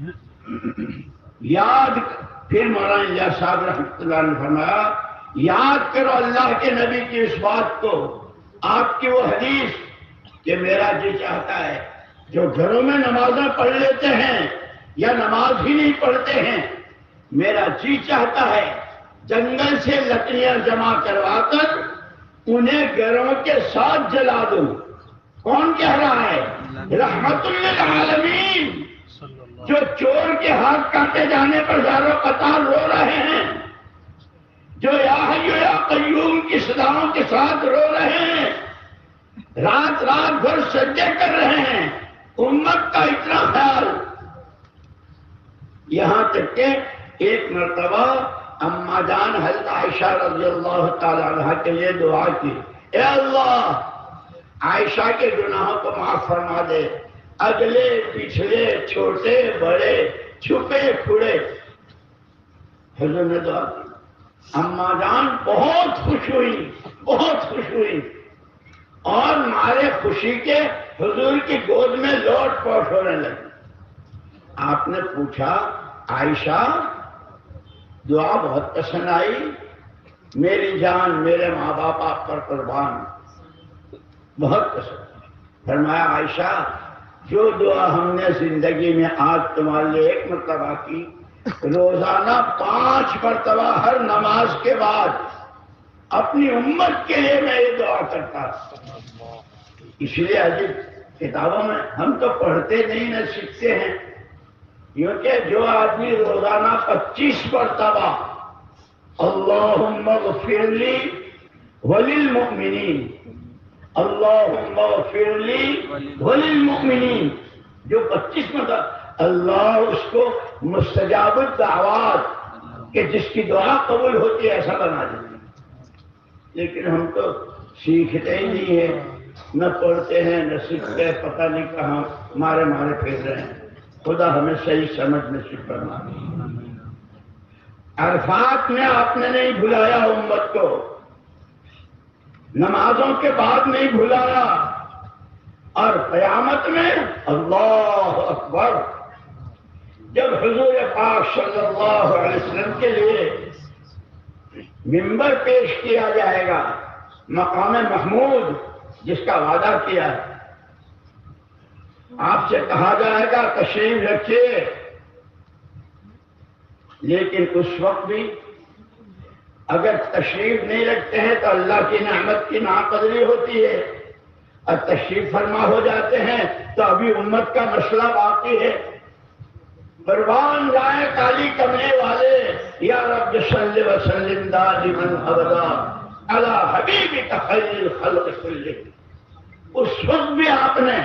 یاد پھر مولانا الیاس صاحب رحمۃ اللہ نے فرمایا یاد کرو اللہ کے نبی کی اس بات کو، آپ کی وہ حدیث کہ میرا جی چاہتا ہے جو گھروں میں نمازیں پڑھ لیتے ہیں یا نماز ہی نہیں پڑھتے ہیں، میرا جی چاہتا ہے جنگل سے لکڑیاں جمع کروا کر انہیں گھروں کے ساتھ جلا دوں۔ کون کہہ رہا ہے؟ رحمت للعالمین، جو چور کے ہاتھ کاٹے جانے پر زاروں قطار رو رہے ہیں، جو یا حی یا قیوم کی صداؤں کے ساتھ رو رہے ہیں، رات رات بھر سجدے کر رہے ہیں، امت کا اتنا خیال۔ یہاں تک کہ ایک مرتبہ اما جان حضرت عائشہ رضی اللہ تعالی عنہ کے لیے دعا کی، اے اللہ عائشہ کے گناہوں کو معاف فرما دے، اگلے پچھلے چھوٹے بڑے چھپے کھڑے۔ حضور نے دعا کی، اما جان بہت خوش ہوئی، بہت خوش ہوئی، اور مارے خوشی کے حضور کی گود میں لوٹ پوٹ ہونے لگی۔ آپ نے پوچھا عائشہ دعا بہت پسند آئی، میری جان میرے ماں باپ آپ پر قربان، بہت پسند۔ فرمایا عائشہ جو دعا ہم نے زندگی میں آج تمہارے لیے ایک مرتبہ کی، روزانہ پانچ مرتبہ ہر نماز کے بعد اپنی امت کے لیے میں یہ دعا کرتا۔ اس لیے عجیب کتابوں میں ہم تو پڑھتے نہیں نہ سیکھتے ہیں، کیونکہ جو آدمی روزانہ پچیس مرتبہ اللہم اغفر لی وللمؤمنین، اللہم اغفر لی وللمؤمنین، جو پچیس مرتبہ، اللہ اس کو مستجاب الدعوات کہ جس کی دعا قبول ہوتی ہے ایسا بنا دیتے ہیں۔ لیکن ہم تو سیکھتے ہی نہیں ہیں، نہ پڑھتے ہیں نہ سیکھتے ہیں، پتہ نہیں کہاں مارے مارے پھر رہے ہیں۔ خدا ہمیں صحیح سمجھ نصیب فرمائے۔ عرفات میں آپ نے نہیں بھلایا امت کو، نمازوں کے بعد نہیں بھلایا، اور قیامت میں اللہ اکبر جب حضور پاک صلی اللہ علیہ وسلم کے لیے ممبر پیش کیا جائے گا، مقام محمود جس کا وعدہ کیا ہے، آپ سے کہا جائے گا تشریف رکھیے، لیکن اس وقت بھی اگر تشریف نہیں رکھتے ہیں تو اللہ کی نعمت کی ناقدری ہوتی ہے، اور تشریف فرما ہو جاتے ہیں تو ابھی امت کا مسئلہ باقی ہے۔ قربان جائے کالی کمرے والے، یا رب صلی وسلم دائما ابدا علی حبیبک خیر الخلق کلہم۔ اس وقت بھی آپ نے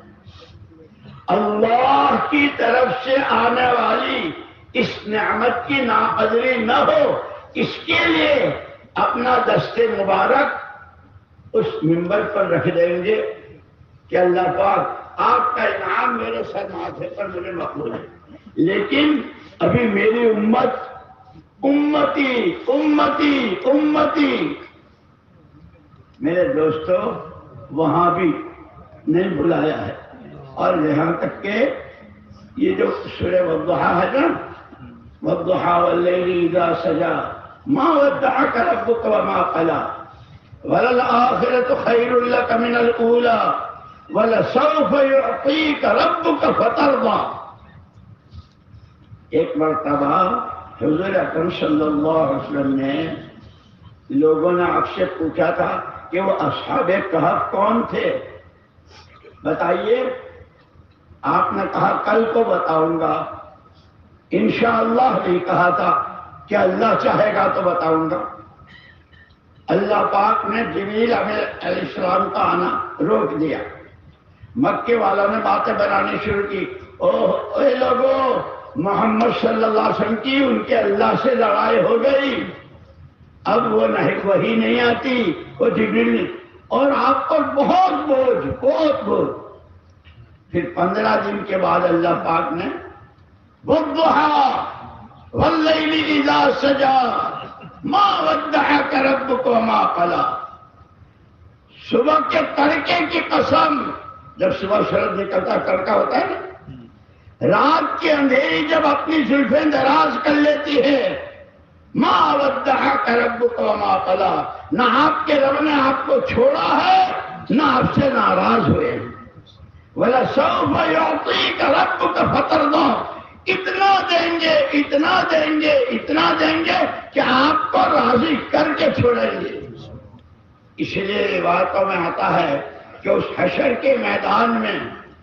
اللہ کی طرف سے آنے والی اس نعمت کی ناقدری نہ ہو، اس کے لیے اپنا دست مبارک اس منبر پر رکھ دیں گے کہ اللہ پاک آپ کا انعام میرے سر ماتھے پر مجھے مقبول ہے، لیکن ابھی میری امت امتی امتی امتی۔ میرے دوستو وہاں بھی نہیں بلایا ہے، اور یہاں تک کہ یہ جو سورہ والضحیٰ ہے نا، والضحیٰ واللیل اذا سجا ما ودعک ربک وما قلی، وَلَلْآخِرَةُ خَيْرٌ لَكَ مِنَ الْأُولَىٰ وَلَسَوْفَ يُعْطِيكَ رَبُّكَ فَتَرْضَىٰ۔ ایک مرتبہ حضور اکرم صلی اللہ علیہ وسلم نے لوگوں نے آپ سے پوچھا تھا کہ وہ اصحاب کہف کون تھے، بتائیے۔ آپ نے کہا کل کو بتاؤں گا، انشاءاللہ نہیں کہا تھا کہ اللہ چاہے گا تو بتاؤں گا۔ اللہ پاک نے جبریل علیہ السلام کا آنا روک دیا، مکے والوں نے باتیں بنانی شروع کی، او اے لوگوں، محمد صلی اللہ علیہ وسلم کی ان کے اللہ سے لڑائی ہو گئی، اب وہ نہیں وہی نہیں آتی، وہ جبریل نہیں، اور آپ پر بہت بوجھ بہت بوجھ۔ پھر پندرہ دن کے بعد اللہ پاک نے وَالضُّحَىٰ وَاللَّيْلِ إِذَا سَجَىٰ مَا وَدَّعَكَ رَبُّكَ وَمَا قَلَىٰ، صبح کے تڑکے کی قسم، جب صبح سورج نکلتا تڑکا ہوتا ہے نا، رات کی اندھیری جب اپنی زلفیں دراز کر لیتی ہے، مَا وَدَّعَكَ رَبُّكَ وَمَا قَلَىٰ، نہ آپ کے رب نے آپ کو چھوڑا ہے نہ آپ سے ناراض ہوئے ہیں۔ وَلَسَوْفَ يُعْطِيكَ رَبُّكَ فَتَرْضَىٰ، اتنا دیں گے اتنا دیں گے اتنا دیں گے کہ آپ کو راضی کر کے چھوڑیں گے۔ اس لیے روایتوں میں آتا ہے کہ اس حشر کے میدان میں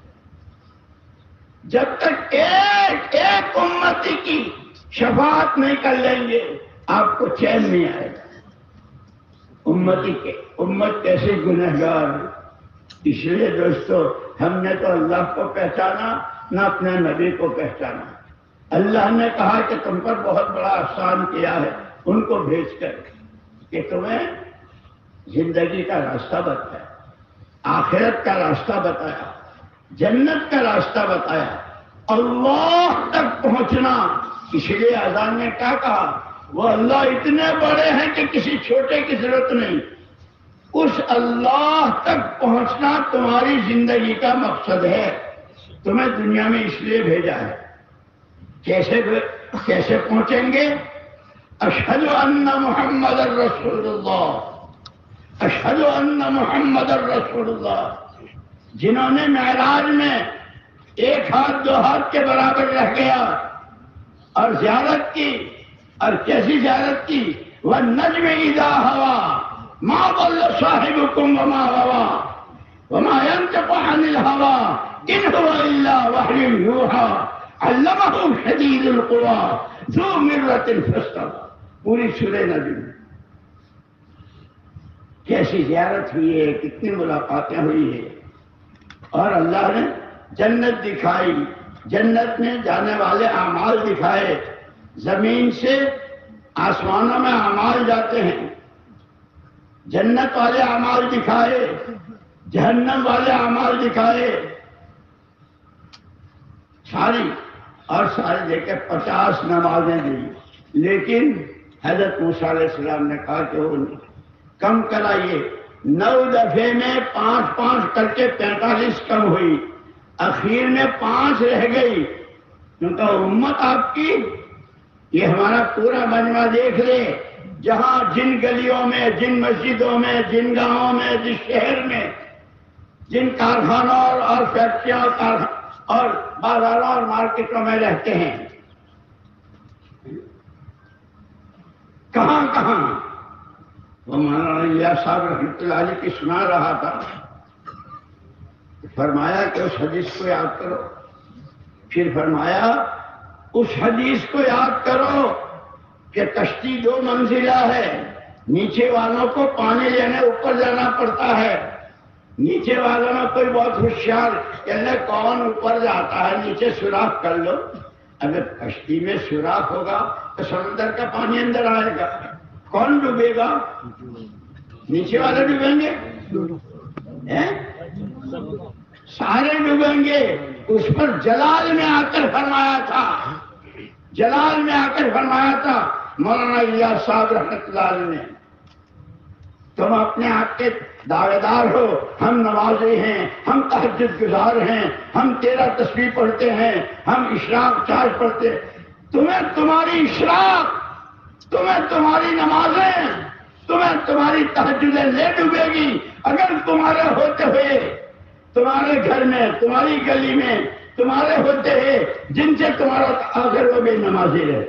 جب تک ایک ایک امتی کی شفاعت نہیں کر لیں گے آپ کو چین نہیں آئے گا۔ امتی کے امت کیسے گنہگار، اس لیے دوستو ہم نے تو اللہ کو پہچانا نہ اپنے نبی کو پہچانا۔ اللہ نے کہا کہ تم پر بہت بڑا احسان کیا ہے ان کو بھیج کر کہ تمہیں زندگی کا راستہ بتایا، آخرت کا راستہ بتایا، جنت کا راستہ بتایا، اللہ تک پہنچنا۔ اس لیے اذان نے کیا کہا، وہ اللہ اتنے بڑے ہیں کہ کسی چھوٹے کی ضرورت نہیں، اس اللہ تک پہنچنا تمہاری زندگی کا مقصد ہے، تمہیں دنیا میں اس لیے بھیجا ہے۔ کیسے کیسے پہنچیں گے؟ اشہد ان محمد الرسول اللہ، اشہد ان محمد الرسول اللہ، جنہوں نے معراج میں ایک ہاتھ دو ہاتھ کے برابر رہ گیا اور زیارت کی، اور کیسی زیارت کی؟ والنجم اذا ہوا ما ضل صاحبكم وما غوى وما ينطق عن الهوى ان هو الا وحي يوحى علمه شدید القوى ذو مرة فاستوى۔ پوری سورہ نجم کیسی زیارت ہوئی ہے، کتنی ملاقاتیں ہوئی ہیں، اور اللہ نے جنت دکھائی، جنت میں جانے والے اعمال دکھائے، زمین سے آسمانوں میں اعمال جاتے ہیں، جنت والے اعمال دکھائے، جہنم والے اعمال دکھائے، ساری اور سارے دیکھے پچاس نمازیں دی، لیکن حضرت موسیٰ علیہ السلام نے کہا کہ وہ کم کرائیے، نو دفعے میں پانچ پانچ کر کے پینتالیس کم ہوئی، اخیر میں پانچ رہ گئی، کیونکہ امت آپ کی یہ ہمارا پورا مجمع دیکھ لے، جہاں جن گلیوں میں، جن مسجدوں میں، جن گاؤں میں، جس شہر میں، جن کارخانوں اور فیکٹریوں اور بازاروں اور مارکیٹوں میں رہتے ہیں، کہاں کہاں وہ مولانا الیاس صاحب رحمۃ اللہ علیہ کی سنا رہا تھا، فرمایا کہ اس حدیث کو یاد کرو، پھر فرمایا اس حدیث کو یاد کرو کہ کشتی دو منزلہ ہے، نیچے والوں کو پانی لینے اوپر جانا پڑتا ہے، نیچے والوں میں کوئی بہت ہوشیار کہنے کون اوپر جاتا ہے، نیچے سوراخ کر لو، اگر کشتی میں سوراخ ہوگا تو سمندر کا پانی اندر آئے گا، کون ڈوبے گا؟ نیچے والے ڈوبیں گے، سارے ڈوبیں گے۔ اس پر جلال میں آ کر فرمایا تھا، جلال میں آ کر فرمایا تھا مولانا الیاس صاحب رحمۃ اللہ علیہ نے، تم اپنے آپ کے دعوے دار ہو، ہم نمازی ہیں، ہم تہجد گزار ہیں، ہم تیرہ تسبیح پڑھتے ہیں، ہم اشراق چار پڑھتے ہیں، تمہیں تمہاری اشراق، تمہیں تمہاری نمازیں تمہیں تمہاری تہجدیں لے ڈوبے گی اگر تمہارے ہوتے ہوئے تمہارے گھر میں، تمہاری گلی میں، تمہارے ہوتے ہیں جن سے تمہارا آخر ہو گئی نمازی رہے.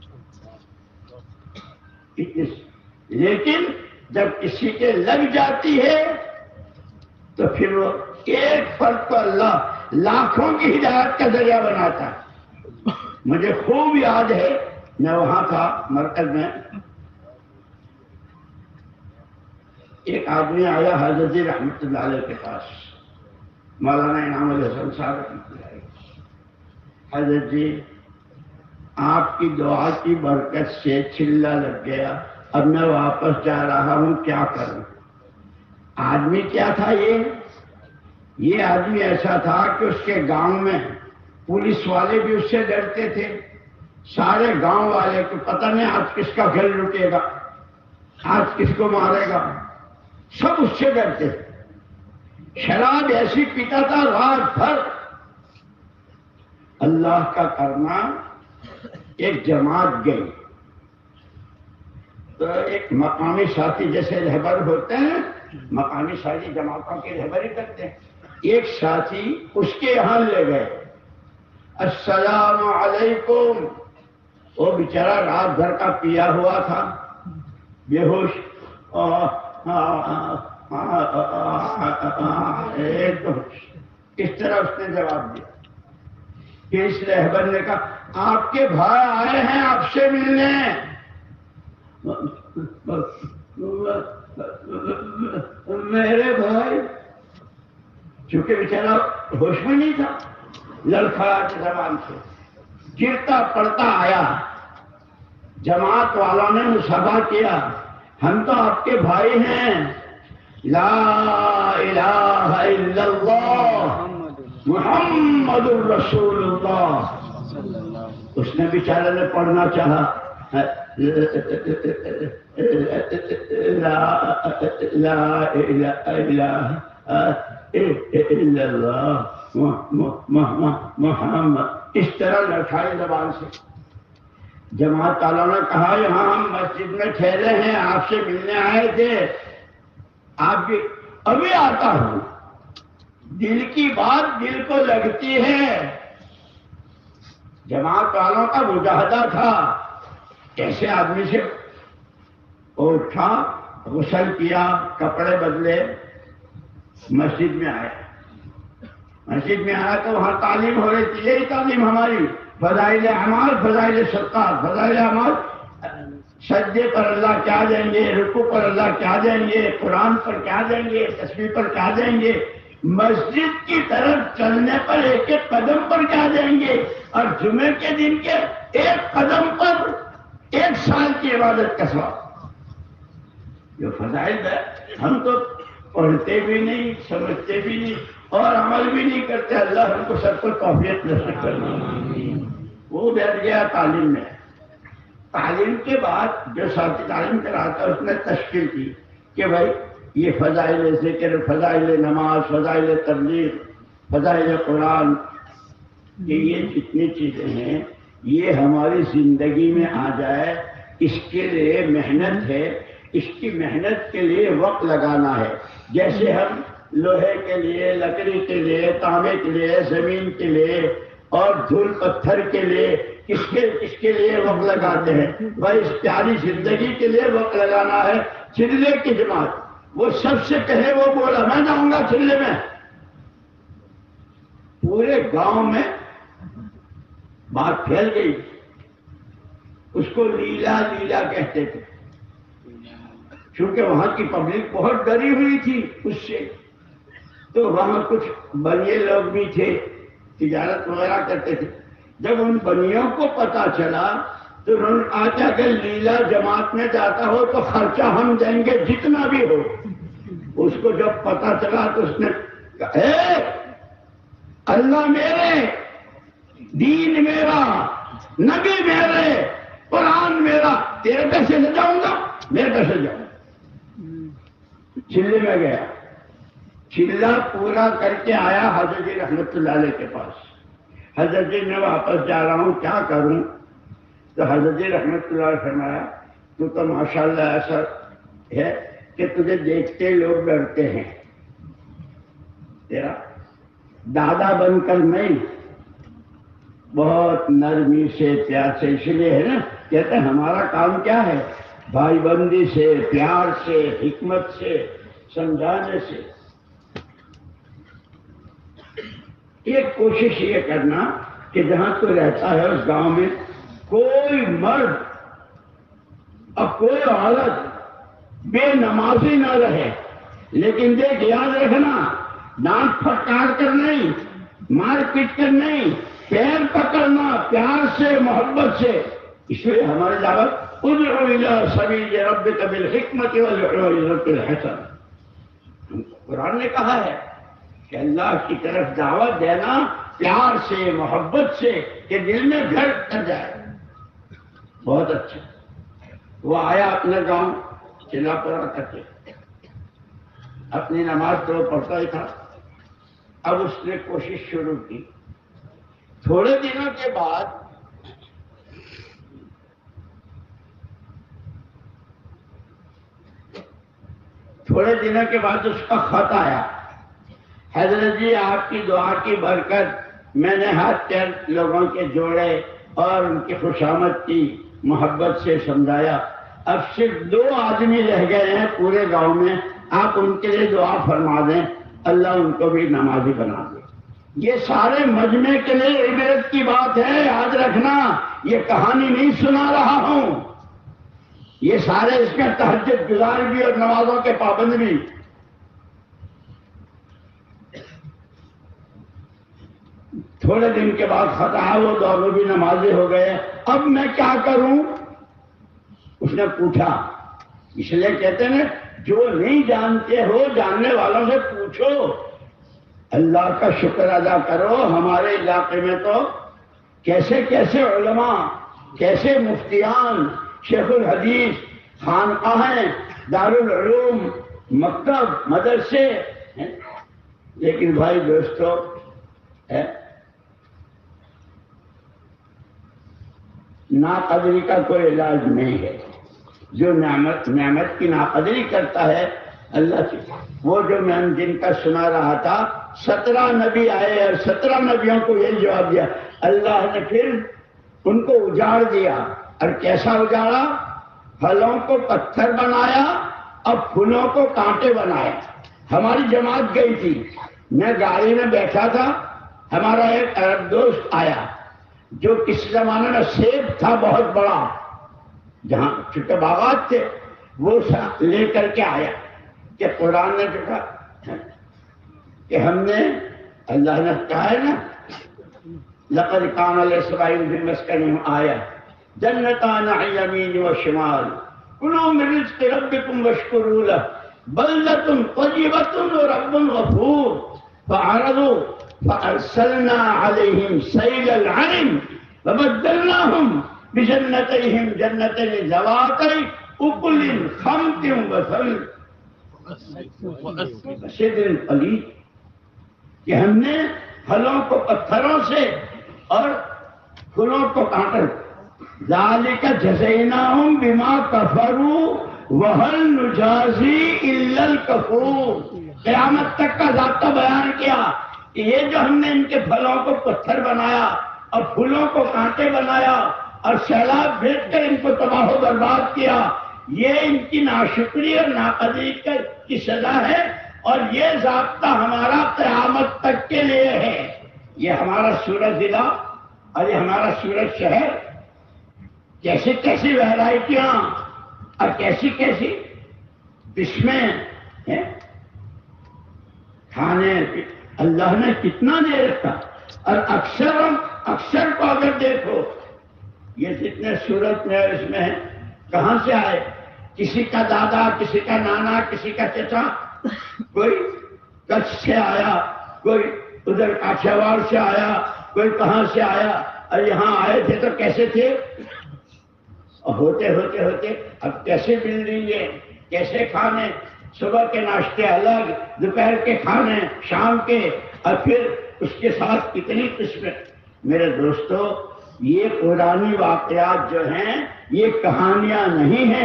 لیکن جب کسی کے لگ جاتی ہے تو پھر وہ ایک فرد کو اللہ لاکھوں کی ہدایت کا ذریعہ بناتا ہے. مجھے خوب یاد ہے، میں وہاں تھا مرکز میں، ایک آدمی آیا حضرت جی رحمت اللہ علیہ کے پاس، مولانا انعام الحسن صاحب رحمت اللہ علیہ. حضرت جی آپ کی دعا کی برکت سے چلا لگ گیا، اب میں واپس جا رہا ہوں، کیا کروں؟ آدمی کیا تھا یہ یہ آدمی ایسا تھا کہ اس کے گاؤں میں پولیس والے بھی اس سے ڈرتے تھے، سارے گاؤں والے کو پتہ نہیں آج کس کا گھر لٹے گا، آج کس کو مارے گا، سب اس سے ڈرتے تھے. شراب ایسی پیتا تھا رات بھر. اللہ کا کرنا ایک جماعت گئی تو ایک مقامی ساتھی جیسے رہبر ہوتے ہیں، مقامی ساتھی جماعتوں کی رہبری کرتے ہیں، ایک ساتھی اس کے یہاں لے گئے. السلام علیکم. وہ بیچارہ رات بھر کا پیا ہوا تھا، بے ہوش، اس طرح اس نے جواب دیا. پھر اس رہبر نے کہا آپ کے بھائی آئے ہیں آپ سے ملنے. میرے بھائی، چونکہ بیچارہ ہوش میں نہیں تھا، لڑکھڑا کے زبان سے گرتا پڑتا آیا. جماعت والوں نے مصافحہ کیا، ہم تو آپ کے بھائی ہیں، لا الہ الا اللہ محمد الرسول اللہ. اس نے بیچارے نے پڑھنا چاہا، لا لا الہ الا اللہ محمد، اس طرح لڑکھائی زبان سے. جماعت والوں نے کہا یہاں ہم مسجد میں ٹھہرے ہیں، آپ سے ملنے آئے تھے، آپ کی ابھی آتا ہوں. دل کی بات دل کو لگتی ہے. جماعت والوں کا مجاہدہ تھا، ایسے آدمی سے اٹھا، غسل کیا، کپڑے بدلے، مسجد میں آئے. مسجد میں آیا تو وہاں تعلیم ہو رہی تھی، یہی تعلیم ہماری، فضائل اعمال، فضائل صدقات. فضائل اعمال، سجدے پر اللہ کیا دیں گے، رکوع پر اللہ کیا دیں گے، قرآن پر کیا دیں گے، تسبیح پر کیا دیں گے، مسجد کی طرف چلنے پر ایک ایک قدم پر کیا دیں گے، اور جمعے کے دن کے ایک قدم پر ایک سال کی عبادت کا ثواب. جو فضائل ہے ہم تو پڑھتے بھی نہیں، سمجھتے بھی نہیں اور عمل بھی نہیں کرتے. اللہ ہم کو سب کو توفیق نصیب کرنا. وہ بیٹھ گیا تعلیم میں. تعلیم کے بعد جو ساتھی تعلیم کراتا اس نے تشکیل کی کہ بھائی یہ فضائل ذکر، فضائل نماز، فضائل تبلیغ، فضائل قرآن، کہ یہ جتنی چیزیں ہیں یہ ہماری زندگی میں آ جائے، اس کے لیے محنت ہے. اس کی محنت کے لیے وقت لگانا ہے. جیسے ہم لوہے کے لیے، لکڑی کے لیے، تانبے کے لیے، زمین کے لیے اور دھول پتھر کے لیے کس کے کس کے لیے وقت لگاتے ہیں، بھائی اس پیاری زندگی کے لیے وقت لگانا ہے. چلے کی جماعت وہ سب سے پہلے وہ بولا میں جاؤں گا چلے میں. پورے گاؤں میں بات پھیل گئی. اس کو لیلا لیلا کہتے تھے، کیونکہ وہاں کی پبلک بہت ڈری ہوئی تھی اس سے. تو وہاں کچھ بنیے لوگ بھی تھے، تجارت وغیرہ کرتے تھے. جب ان بنیوں کو پتا چلا تو انہوں نے آتا کہ لیلا جماعت میں جاتا ہو تو خرچہ ہم دیں گے جتنا بھی ہو. اس کو جب پتا چلا تو اس نے کہا اے اللہ میرے، دین میرا، نبی میرے، قرآن میرا، تیرے پیسے سے جاؤں گا، میرے پیسے جاؤں گا. چلے میں گیا، چلا پورا کر کے آیا حضرت جی رحمت اللہ علیہ کے پاس. حضرت جی میں واپس جا رہا ہوں، کیا کروں؟ تو حضرت جی رحمت اللہ علیہ فرمایا تو تو ماشاءاللہ ایسا ہے کہ تجھے دیکھتے لوگ ڈرتے ہیں، تیرا دادا بن کر نہیں، بہت نرمی سے پیار سے، اس لیے ہے نا کہتے ہیں ہمارا کام کیا ہے، بھائی بندی سے، پیار سے، حکمت سے، سمجھانے سے۔ ایک کوشش یہ کرنا کہ جہاں تو رہتا ہے اس گاؤں میں کوئی مرد اور کوئی عورت بے نمازی نہ رہے، لیکن دیکھ یاد رکھنا، ڈانٹ پھٹکار کر نہیں، مار پیٹ کر نہیں، پیر پکڑنا پیار سے، محبت سے۔ اس لیے ہماری دعوت ادعو الی سبیل ربک بالحکمت والموعظۃ الحسنہ، قرآن نے کہا ہے کہ اللہ کی طرف دعوت دینا پیار سے، محبت سے، کہ دل میں گھر کر جائے۔ بہت اچھا، وہ آیا اپنے گاؤں، چلا پڑا کرتے، اپنی نماز تو پڑھتا ہی تھا۔ اب اس نے کوشش شروع کی، تھوڑے دنوں کے بعد تھوڑے دنوں کے بعد اس کا خط آیا، حضرت جی آپ کی دعا کی برکت میں نے ہاتھ پیر لوگوں کے جوڑے اور ان کی خوشامد کی، محبت سے سمجھایا، اب صرف دو آدمی رہ گئے ہیں پورے گاؤں میں، آپ ان کے لیے دعا فرما دیں، اللہ ان کو بھی نمازی بنا دے۔ یہ سارے مجمع کے لیے عبرت کی بات ہے، یاد رکھنا، یہ کہانی نہیں سنا رہا ہوں، یہ سارے اس میں تہجد گزار بھی اور نمازوں کے پابند بھی۔ تھوڑے دن کے بعد خطا، وہ دونوں بھی نمازی ہو گئے، اب میں کیا کروں؟ اس نے پوچھا، اس لیے کہتے ہیں جو نہیں جانتے ہو جاننے والوں سے پوچھو، اللہ کا شکر ادا کرو۔ ہمارے علاقے میں تو کیسے کیسے علماء، کیسے مفتیان، شیخ الحدیث، خانقاہیں، دارالعلوم، مکتب، مدرسے، لیکن بھائی دوستو ناقدری کا کوئی علاج نہیں ہے۔ جو نعمت نعمت کی ناقدری کرتا ہے اللہ سے، وہ جو میں جن کا سنا رہا تھا، سترہ نبی آئے اور سترہ نبیوں کو یہ جواب دیا، اللہ نے پھر ان کو اجاڑ دیا، اور کیسا اجاڑا؟ پھلوں کو پتھر بنایا اور پھولوں کو کانٹے بنایا۔ ہماری جماعت گئی تھی، میں گاڑی میں بیٹھا تھا، ہمارا ایک عرب دوست آیا جو کسی زمانے میں سیب تھا بہت بڑا، جہاں چھوٹے باغات تھے، وہ لے کر کے آیا کہ قرآن نے کہا کہ ہم نے، اللہ نے کہا ہے نا، لقد کان لسبع فی مسکنہم آیہ جنتان عن یمین و شمال کلوا من رزق ربکم واشکروا لہ بلدۃ طیبۃ ورب غفور فاعرضوا فارسلنا علیہم سیل العرم وبدلناہم بجنتیہم جنتین ذواتئی اکل خمط وصدر قلیل، کہ ہم نے پھلوں کو پتھروں سے اور پھولوں کو کانٹے، ذالک جزیناہم بما کفروا وہل نجازی الا الکفور۔ قیامت تک کا ضابطہ بیان کیا کہ یہ جو ہم نے ان کے پھلوں کو پتھر بنایا اور پھولوں کو کانٹے بنایا اور سیلاب بھیج کر ان کو تباہ و برباد کیا، یہ ان کی ناشکری اور ناقدری کی سزا ہے، اور یہ ضابطہ ہمارا قیامت تک کے لیے ہے۔ یہ ہمارا سورج ضلع اور یہ ہمارا سورج شہر، کیسی کیسی ویرائٹیاں اور کیسی کیسی قسمیں ہیں کھانے، اللہ نے کتنا دے رکھا۔ اور اکثر اکثر کو اگر دیکھو، یہ جتنے سورت میں اس میں ہیں، کہاں سے آئے؟ کسی کا دادا، کسی کا نانا، کسی کا چچا، کوئی کچھ سے آیا، کوئی ادھر کاٹھیاواڑ سے آیا، کوئی کہاں سے آیا، اور یہاں آئے تھے تو کیسے تھے، اور ہوتے ہوتے ہوتے اب کیسے بلڈنگیں، کیسے کھانے، صبح کے ناشتے الگ، دوپہر کے کھانے، شام کے، اور پھر اس کے ساتھ کتنی قسمیں۔ میرے دوستو، یہ قرآنی واقعات جو ہیں یہ کہانیاں نہیں ہیں،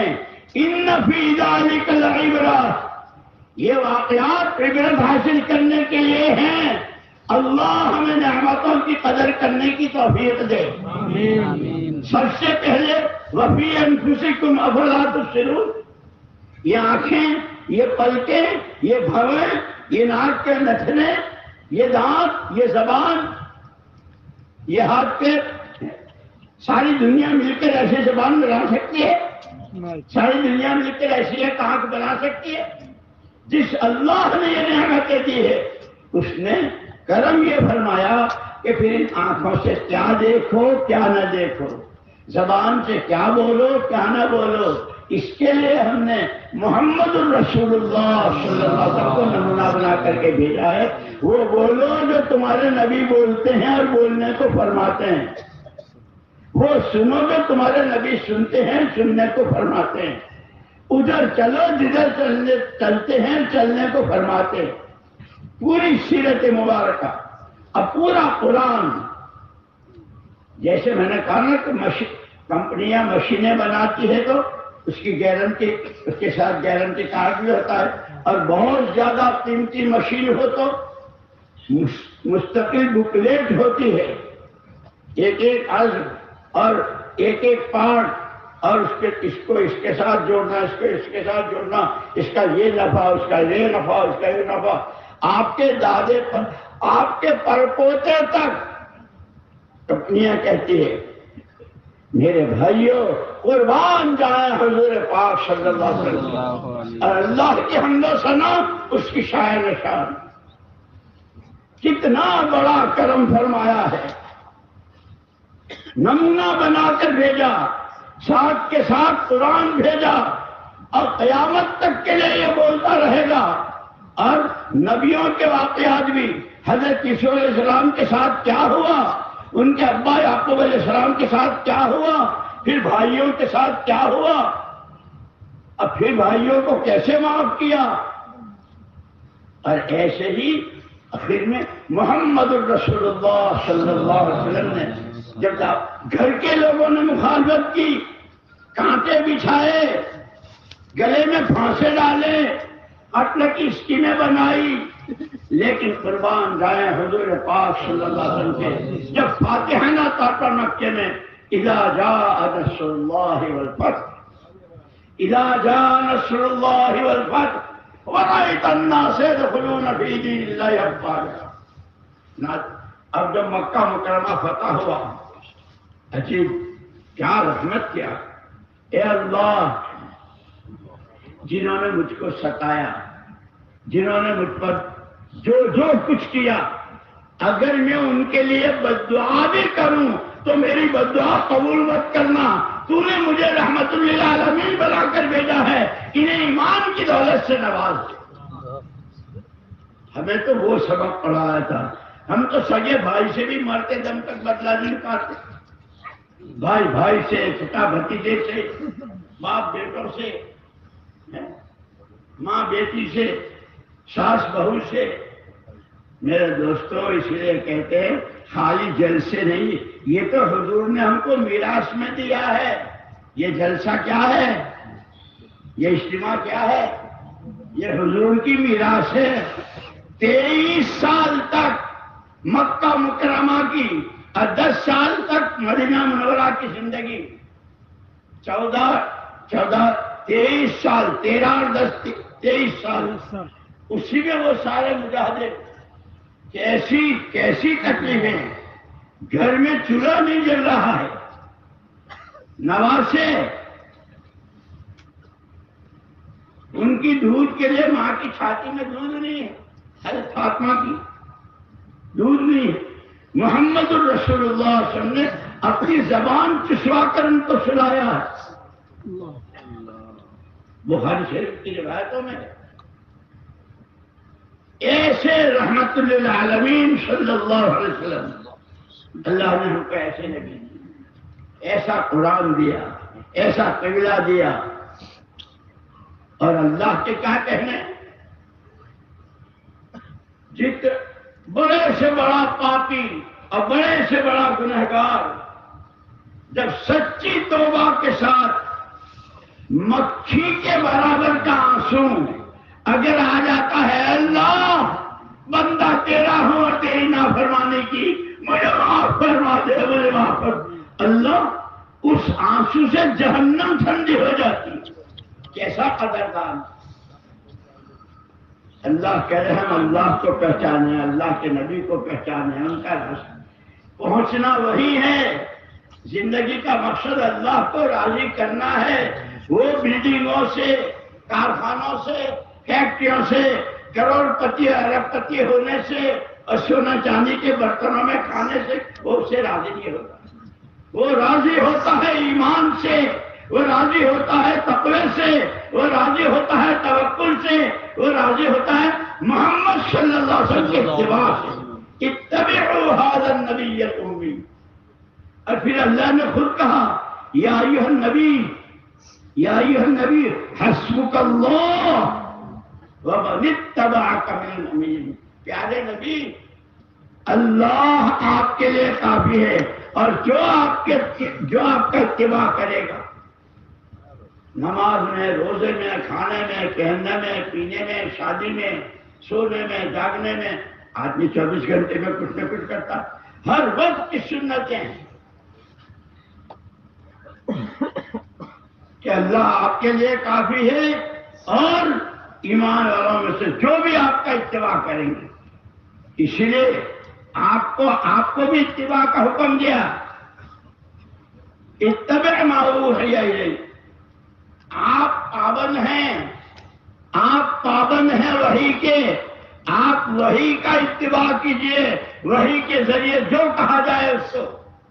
ان فی ذالک لعبرہ، یہ واقعات عبرت حاصل کرنے کے لیے ہیں۔ اللہ ہمیں نعمتوں کی قدر کرنے کی توفیق دے۔ آمین۔ سب سے پہلے وفی انفسکم افلا تبصرون، یہ آنکھیں، یہ پلکیں، یہ بھویں، یہ ناک کے نتنے، یہ دانت، یہ زبان، یہ ہاتھ پہ، ساری دنیا مل کر ایسی زبان بنا سکتی ہے؟ ساری دنیا مل کر ایسی ایک آنکھ بنا سکتی ہے؟ جس اللہ نے یہ نعمتیں دی ہے اس نے کرم یہ فرمایا کہ پھر ان آنکھوں سے کیا دیکھو کیا نہ دیکھو، زبان سے کیا بولو کیا نہ بولو۔ اس کے لیے ہم نے محمد الرسول اللہ صلی اللہ علیہ وسلم کو نمونہ بنا کر کے بھیجا ہے۔ وہ بولو جو تمہارے نبی بولتے ہیں اور بولنے کو فرماتے ہیں، وہ سنو جو تمہارے نبی سنتے ہیں سننے کو فرماتے ہیں، ادھر چلو جدھر چلنے چلتے ہیں چلنے کو فرماتے ہیں۔ پوری سیرت مبارکہ، اب پورا قرآن، جیسے میں نے کہا نا کہ مشین کمپنیاں مشینیں بناتی ہے تو اس کی گارنٹی، اس کے ساتھ گارنٹی کارڈ بھی ہوتا ہے، اور بہت زیادہ قیمتی مشین ہو تو مستقل بکلیٹ ہوتی ہے، ایک ایک عزم اور ایک ایک پارٹ، اور اس کے اس کو اس کے ساتھ جوڑنا، اس کو اس کے ساتھ جوڑنا، اس کا یہ نفع، اس کا یہ نفع، اس کا یہ نفع، آپ کے دادے پر، آپ کے پرپوتے تک کمپنیاں کہتی ہے۔ میرے بھائیوں، قربان جائیں حضور پاک صلی اللہ علیہ وسلم، اور اللہ کی حمد و ثنا اس کی شاعر نشان، کتنا بڑا کرم فرمایا ہے، نمونہ بنا کر بھیجا، ساتھ کے ساتھ قرآن بھیجا، اور قیامت تک کے لیے یہ بولتا رہے گا۔ اور نبیوں کے واقعات بھی، حضرت یوسف علیہ السلام کے ساتھ کیا ہوا، ان کے ابا یعقوب علیہ السلام کے ساتھ کیا ہوا، پھر بھائیوں کے ساتھ کیا ہوا، اب پھر بھائیوں کو کیسے معاف کیا، اور ایسے ہی آخر میں محمد الرسول اللہ صلی اللہ علیہ وسلم نے جب گھر کے لوگوں نے مخالفت کی، کانٹے بچھائے، گلے میں پھانسے ڈالے، قتل کی اسکیمیں بنائی، لیکن قربان جائیں حضور پاک صلی اللہ علیہ وسلم کے جب فاتحہ نہ پڑھا مکے میں، اذا جاء نصر اللہ والفتح، اذا جاء نصر اللہ والفتح ورأیت الناس يدخلون فی دین اللہ افواجا۔ اب جب مکہ مکرمہ فتح ہوا، عجیب کیا رحمت کیا، اے اللہ جنہوں نے مجھ کو ستایا، جنہوں نے مجھ پر جو جو کچھ کیا، اگر میں ان کے لیے بد دعا بھی کروں تو میری بد دعا قبول مت کرنا، تو نے مجھے رحمت للعالمین بنا کر بھیجا ہے، انہیں ایمان کی دولت سے نواز دے۔ ہمیں تو وہ سبق پڑھایا تھا، ہم تو سگے بھائی سے بھی مرتے دم تک بدلہ نہیں پاتے، بھائی بھائی سے، چچا بھتیجے سے، باپ بیٹوں سے، ماں بیٹی سے، ساس بہو سے۔ میرے دوستوں، اس لیے کہتے ہیں خالی جلسے نہیں، یہ تو حضور نے ہم کو میراث میں دیا ہے۔ یہ جلسہ کیا ہے، یہ اجتماع کیا ہے، یہ حضور کی میراث ہے۔ تیئیس سال تک مکہ مکرمہ کی اور دس سال تک مدینہ منورہ کی زندگی، چودہ چودہ تیئیس سال، تیرہ اور دس تیئیس سال، اسی میں وہ سارے مجاہدے، کیسی کیسی تکلیفیں، گھر میں چولہا نہیں جل رہا ہے، نواسے ان کی دودھ کے لیے ماں کی چھاتی میں دودھ نہیں ہے، حضرت فاطمہ کی دودھ نہیں ہے، محمد الرسول اللہ صلی اللہ علیہ وسلم نے اپنی زبان چسوا کر ان کو سلایا ہے۔ بخاری شریف کی روایتوں میں ایسے رحمت للعالمین صلی اللہ علیہ وسلم، اللہ نے ہم کو ایسے نبی دیا، ایسا قرآن دیا، ایسا قبلہ دیا، اور اللہ کے کیا کہنے، جت بڑے سے بڑا پاپی اور بڑے سے بڑا گنہگار جب سچی توبہ کے ساتھ مکھی کے برابر کا آنسو اگر آ جاتا ہے، اللہ بندہ تیرا ہوں اور تیری نافرمانی کی، مجھے معاف فرما دے، مجھے معاف فرما، اللہ اس آنسو سے جہنم ٹھنڈی ہو جاتی۔ کیسا قدردان! اللہ کہہ رہے ہم اللہ کو پہچانے، اللہ کے نبی کو پہچانے، ان کا راستہ پہنچنا وہی ہے۔ زندگی کا مقصد اللہ کو راضی کرنا ہے۔ وہ بلڈنگوں سے، کارخانوں سے، فیکٹریوں سے، کروڑ پتی ارب پتی ہونے سے اور سونا چاندی کے برتنوں میں کھانے سے وہ اسے راضی نہیں ہوتا۔ وہ راضی ہوتا ہے ایمان سے، وہ راضی ہوتا ہے تقوی سے، وہ راضی ہوتا ہے توکل سے، وہ راضی ہوتا ہے محمد صلی اللہ علیہ وسلم کے اتباع سے۔ اتبعوا ھذا النبی الامی۔ اور پھر اللہ نے خود کہا یا ایھا النبی، یا ایھا النبی حسبک اللہ ومن اتبعک من المؤمنین۔ پیارے نبی، اللہ آپ کے لیے کافی ہے، اور جو آپ کے جو آپ کا اتباع کرے گا، نماز میں، روزے میں، کھانے میں، پہننے میں، پینے میں، شادی میں، سونے میں، جاگنے میں، آدمی چوبیس گھنٹے میں کچھ نہ کچھ کرتا، ہر وقت کی سنتیں ہیں کہ اللہ آپ کے لیے کافی ہے، اور ایمان والوں میں سے جو بھی آپ کا اتباع کریں گے۔ اس لیے آپ کو آپ کو بھی اتباع کا حکم دیا، اتبع ما اوحی الیک۔ آپ پابند ہیں، آپ پابند ہیں وحی کے، آپ وحی کا اتباع کیجئے، وحی کے ذریعے جو کہا جائے اس کو۔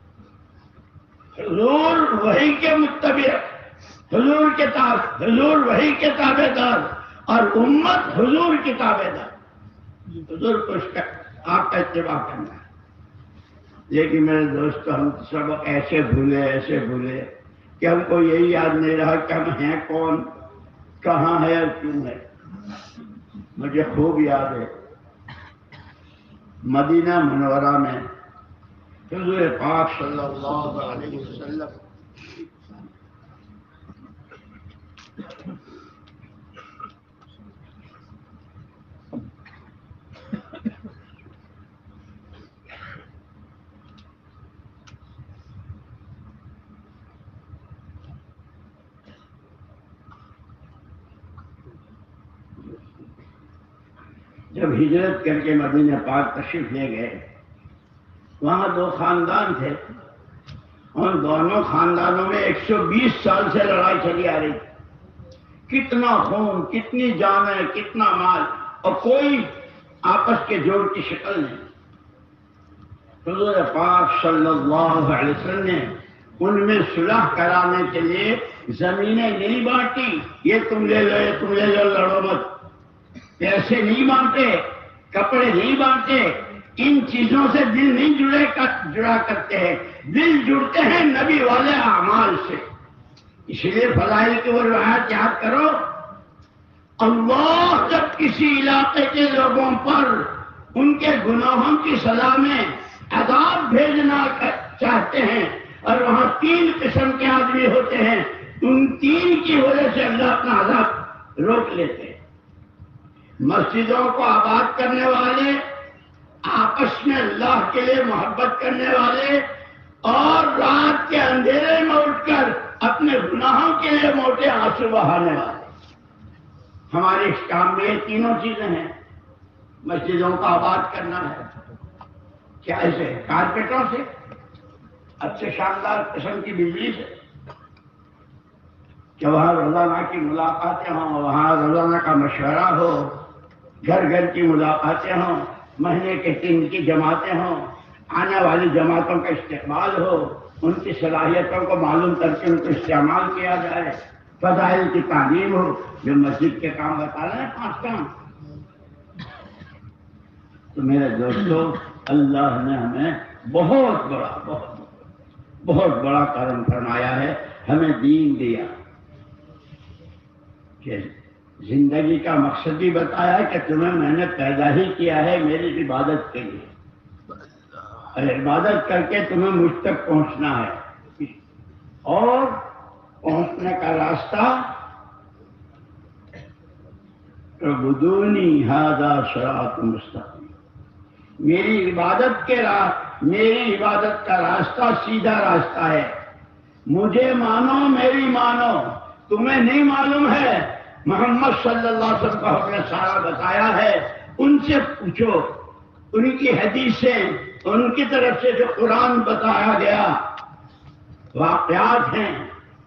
حضور وحی کے متبع، حضور کے تابع، حضور وحی کے تابع دار، اور امت حضور کی تابع دار۔ حضور کو اس کا آپ کا اتباع کرنا ہے۔ لیکن میرے دوستو، ہم سب ایسے بھولے ایسے بھولے کہ ہم کو یہی یاد نہیں رہا کہ ہم ہیں کون، کہاں ہے اور کیوں ہے۔ مجھے خوب یاد ہے مدینہ منورہ میں حضور پاک صلی اللہ علیہ وسلم جب ہجرت کر کے مدینہ پاک تشریف لے گئے، وہاں دو خاندان تھے، ان دونوں خاندانوں میں ایک سو بیس سال سے لڑائی چلی آ رہی تھی۔ کتنا خون، کتنی جانیں، کتنا مال، اور کوئی آپس کے جوڑ کی شکل نہیں۔ حضور پاک صلی اللہ علیہ وسلم نے ان میں صلح کرانے کے لیے زمینیں نہیں بانٹی، یہ تم لے لو، یہ تم لے لو، لڑو مت۔ پیسے نہیں بانٹے، کپڑے نہیں بانٹے، ان چیزوں سے دل نہیں جڑے جڑا کرتے ہیں، دل جڑتے ہیں نبی والے اعمال سے۔ اس لیے فضائل کی وہ روایت یاد کرو، اللہ جب کسی علاقے کے لوگوں پر ان کے گناہوں کی سزا میں عذاب بھیجنا چاہتے ہیں، اور وہاں تین قسم کے آدمی ہوتے ہیں، ان تین کی وجہ سے اللہ اپنا عذاب روک لیتے ہیں۔ مسجدوں کو آباد کرنے والے، آپس میں اللہ کے لیے محبت کرنے والے، اور رات کے اندھیرے میں اٹھ کر اپنے گناہوں کے لیے موٹے آنسو بہانے والے۔ ہمارے اس کام میں یہ تینوں چیزیں ہیں۔ مسجدوں کو آباد کرنا ہے، کیا ایسے کارپیٹوں سے، اچھے شاندار قسم کی بجلی سے، کہ وہاں روزانہ کی ملاقاتیں ہوں، وہاں روزانہ کا مشورہ ہو، گھر گھر کی ملاقاتیں ہوں، مہینے کے تین کی جماعتیں ہوں، آنے والی جماعتوں کا استقبال ہو، ان کی صلاحیتوں کو معلوم کر کے ان کو استعمال کیا جائے، فضائل کی تعلیم ہو۔ جو مسجد کے کام بتا رہے ہیں پانچ کام، تو میرے دوستو، اللہ نے ہمیں بہت بڑا بہت بہت بڑا کرم فرمایا ہے، ہمیں دین دیا کہ زندگی کا مقصد بھی بتایا کہ تمہیں میں نے پیدا ہی کیا ہے میری عبادت کے لیے، اور عبادت کر کے تمہیں مجھ تک پہنچنا ہے، اور پہنچنے کا راستہ اعبدونی ھذا صراط مستقیم، میری عبادت کے راہ میری عبادت کا راستہ سیدھا راستہ ہے، مجھے مانو میری مانو۔ تمہیں نہیں معلوم ہے محمد صلی اللہ علیہ وسلم کا ہم نے سارا بتایا ہے، ان سے پوچھو، ان کی حدیثیں، ان کی طرف سے جو قرآن بتایا گیا واقعات ہیں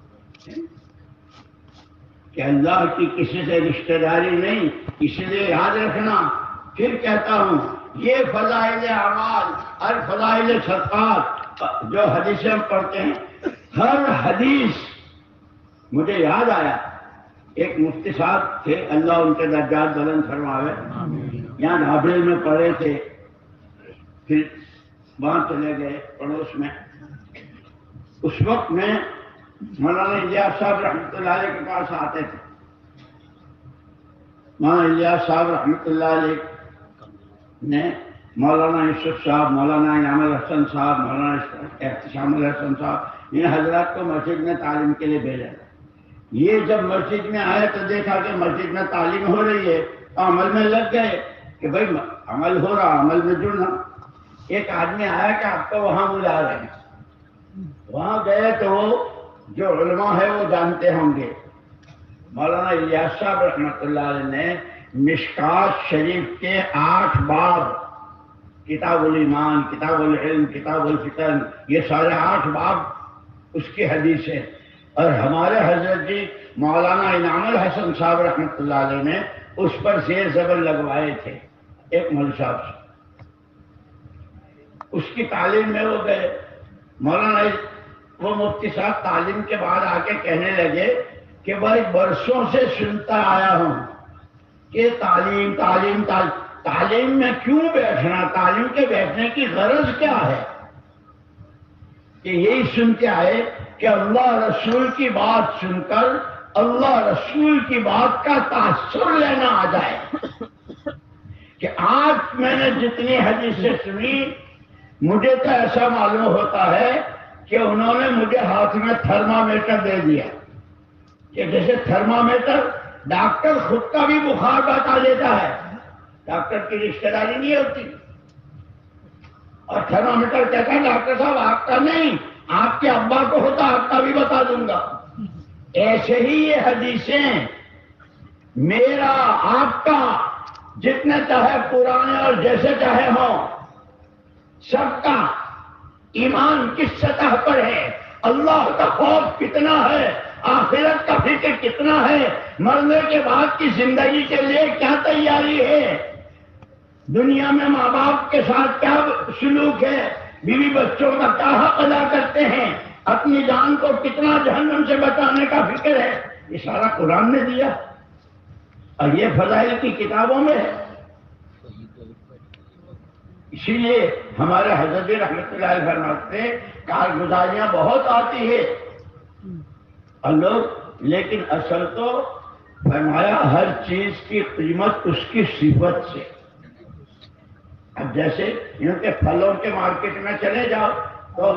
کہ اللہ کی کسی سے رشتہ داری نہیں، اس لیے یاد رکھنا۔ پھر کہتا ہوں یہ فضائل اعمال اور فضائل صدقات جو حدیثیں ہم پڑھتے ہیں، ہر حدیث مجھے یاد آیا، ایک مفتی صاحب تھے، اللہ ان کے درجات بلند فرماوے، یہاں ڈھابڑے میں پڑھے تھے، پھر وہاں چلے گئے پڑوس میں۔ اس وقت میں مولانا الیاس صاحب رحمۃ اللہ علیہ کے پاس آتے تھے۔ مولانا الیاس صاحب رحمۃ اللہ علیہ نے مولانا یوسف صاحب، مولانا انعام الحسن صاحب، مولانا احتشام الحسن صاحب، ان حضرات کو مسجد میں تعلیم کے لیے بھیجا۔ یہ جب مسجد میں آئے تو دیکھا کہ مسجد میں تعلیم ہو رہی ہے تو عمل میں لگ گئے کہ بھائی عمل ہو رہا، عمل میں جڑنا۔ ایک آدمی آیا کہ آپ کو وہاں بلا رہے ہیں، وہاں گئے تو وہ جو علماء ہے وہ جانتے ہوں گے، مولانا الیاس صاحب رحمۃ اللہ علیہ نے مشکات شریف کے آٹھ باب، کتاب الایمان، کتاب العلم، کتاب الفتن، یہ سارے آٹھ باب اس کی حدیث ہے، اور ہمارے حضرت جی مولانا انعام الحسن صاحب رحمۃ اللہ علیہ نے اس پر زیر زبر لگوائے تھے ایک مول صاحب سے۔ اس کی تعلیم میں وہ گئے، مولانا وہ مفتی صاحب تعلیم کے بعد آ کے کہنے لگے کہ بھائی برسوں سے سنتا آیا ہوں کہ تعلیم تعلیم تعلیم تعلیم میں کیوں بیٹھنا، تعلیم کے بیٹھنے کی غرض کیا ہے؟ کہ یہی سن کے آئے کہ اللہ رسول کی بات سن کر اللہ رسول کی بات کا تاثر لینا آ جائے۔ کہ آج میں نے جتنی حدیثیں سنی، مجھے تو ایسا معلوم ہوتا ہے کہ انہوں نے مجھے ہاتھ میں تھرمامیٹر دے دیا، کہ جیسے تھرمامیٹر ڈاکٹر خود کا بھی بخار بتا دیتا ہے، ڈاکٹر کی رشتہ داری نہیں ہوتی، اور تھرمامیٹر کہتا ہے ڈاکٹر صاحب آپ کا نہیں، آپ کے ابا کو ہوتا آپ کا بھی بتا دوں گا۔ ایسے ہی یہ حدیثیں میرا آپ کا جتنے چاہے پرانے اور جیسے چاہے ہوں، سب کا ایمان کس سطح پر ہے، اللہ کا خوف کتنا ہے، آخرت کا فکر کتنا ہے، مرنے کے بعد کی زندگی کے لیے کیا تیاری ہے، دنیا میں ماں باپ کے ساتھ کیا سلوک ہے، بیوی بچوں کا کیا حق ادا کرتے ہیں، اپنی جان کو کتنا جہنم سے بچانے کا فکر ہے، یہ سارا قرآن نے دیا، اور یہ فضائل کی کتابوں میں ہے۔ اسی لیے ہمارے حضرت رحمۃ اللہ علیہ فرماتے ہیں کارگزاریاں بہت آتی ہے اور لوگ، لیکن اصل تو فرمایا ہر چیز کی قیمت اس کی صفت سے۔ اب جیسے ان کے پھلوں کے مارکیٹ میں چلے جاؤ تو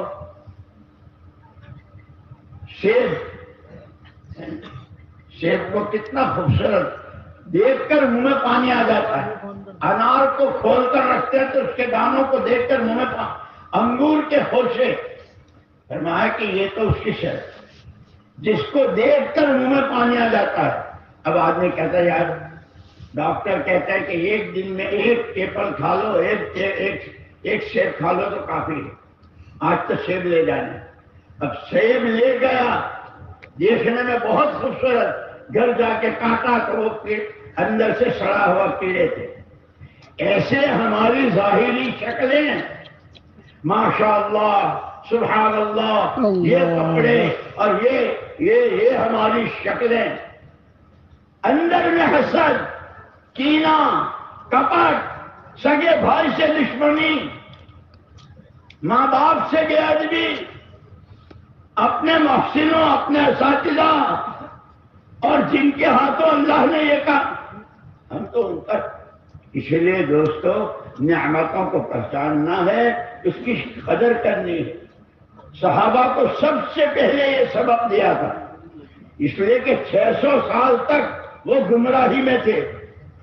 سیب سیب کو کتنا خوبصورت دیکھ کر منہ میں پانی آ جاتا ہے، انار کو کھول کر رکھتے ہیں تو اس کے دانوں کو دیکھ کر منہ میں پانی، انگور کے خوشے، فرمایا کہ یہ تو اس کی شرط، جس کو دیکھ کر منہ میں پانی آ جاتا ہے۔ اب آدمی کہتا ہے یار، ڈاکٹر کہتا ہے کہ ایک دن میں ایک ایپل کھا لو، ایک ایک ایک سیب کھا لو تو کافی ہے، آج تو سیب لے جانے۔ اب سیب لے گیا، دیکھنے میں بہت خوبصورت، گھر جا کے کاٹا تو وہ اندر سے سڑا ہوا کیڑے تھے۔ ایسے ہماری ظاہری شکلیں، ماشاء اللہ سبحان اللہ، یہ کپڑے اور یہ یہ یہ ہماری شکلیں، اندر میں حسد، کینہ، کپٹ، سگے بھائی سے دشمنی، ماں باپ سے بے ادبی، اپنے محسنوں، اپنے اساتذہ، اور جن کے ہاتھوں اللہ نے یہ کہا، ہم تو ان کا۔ اس لیے دوستو نعمتوں کو پہچاننا ہے، اس کی قدر کرنی ہے۔ صحابہ کو سب سے پہلے یہ سبق دیا تھا، اس لیے کہ چھ سو سال تک وہ گمراہی میں تھے،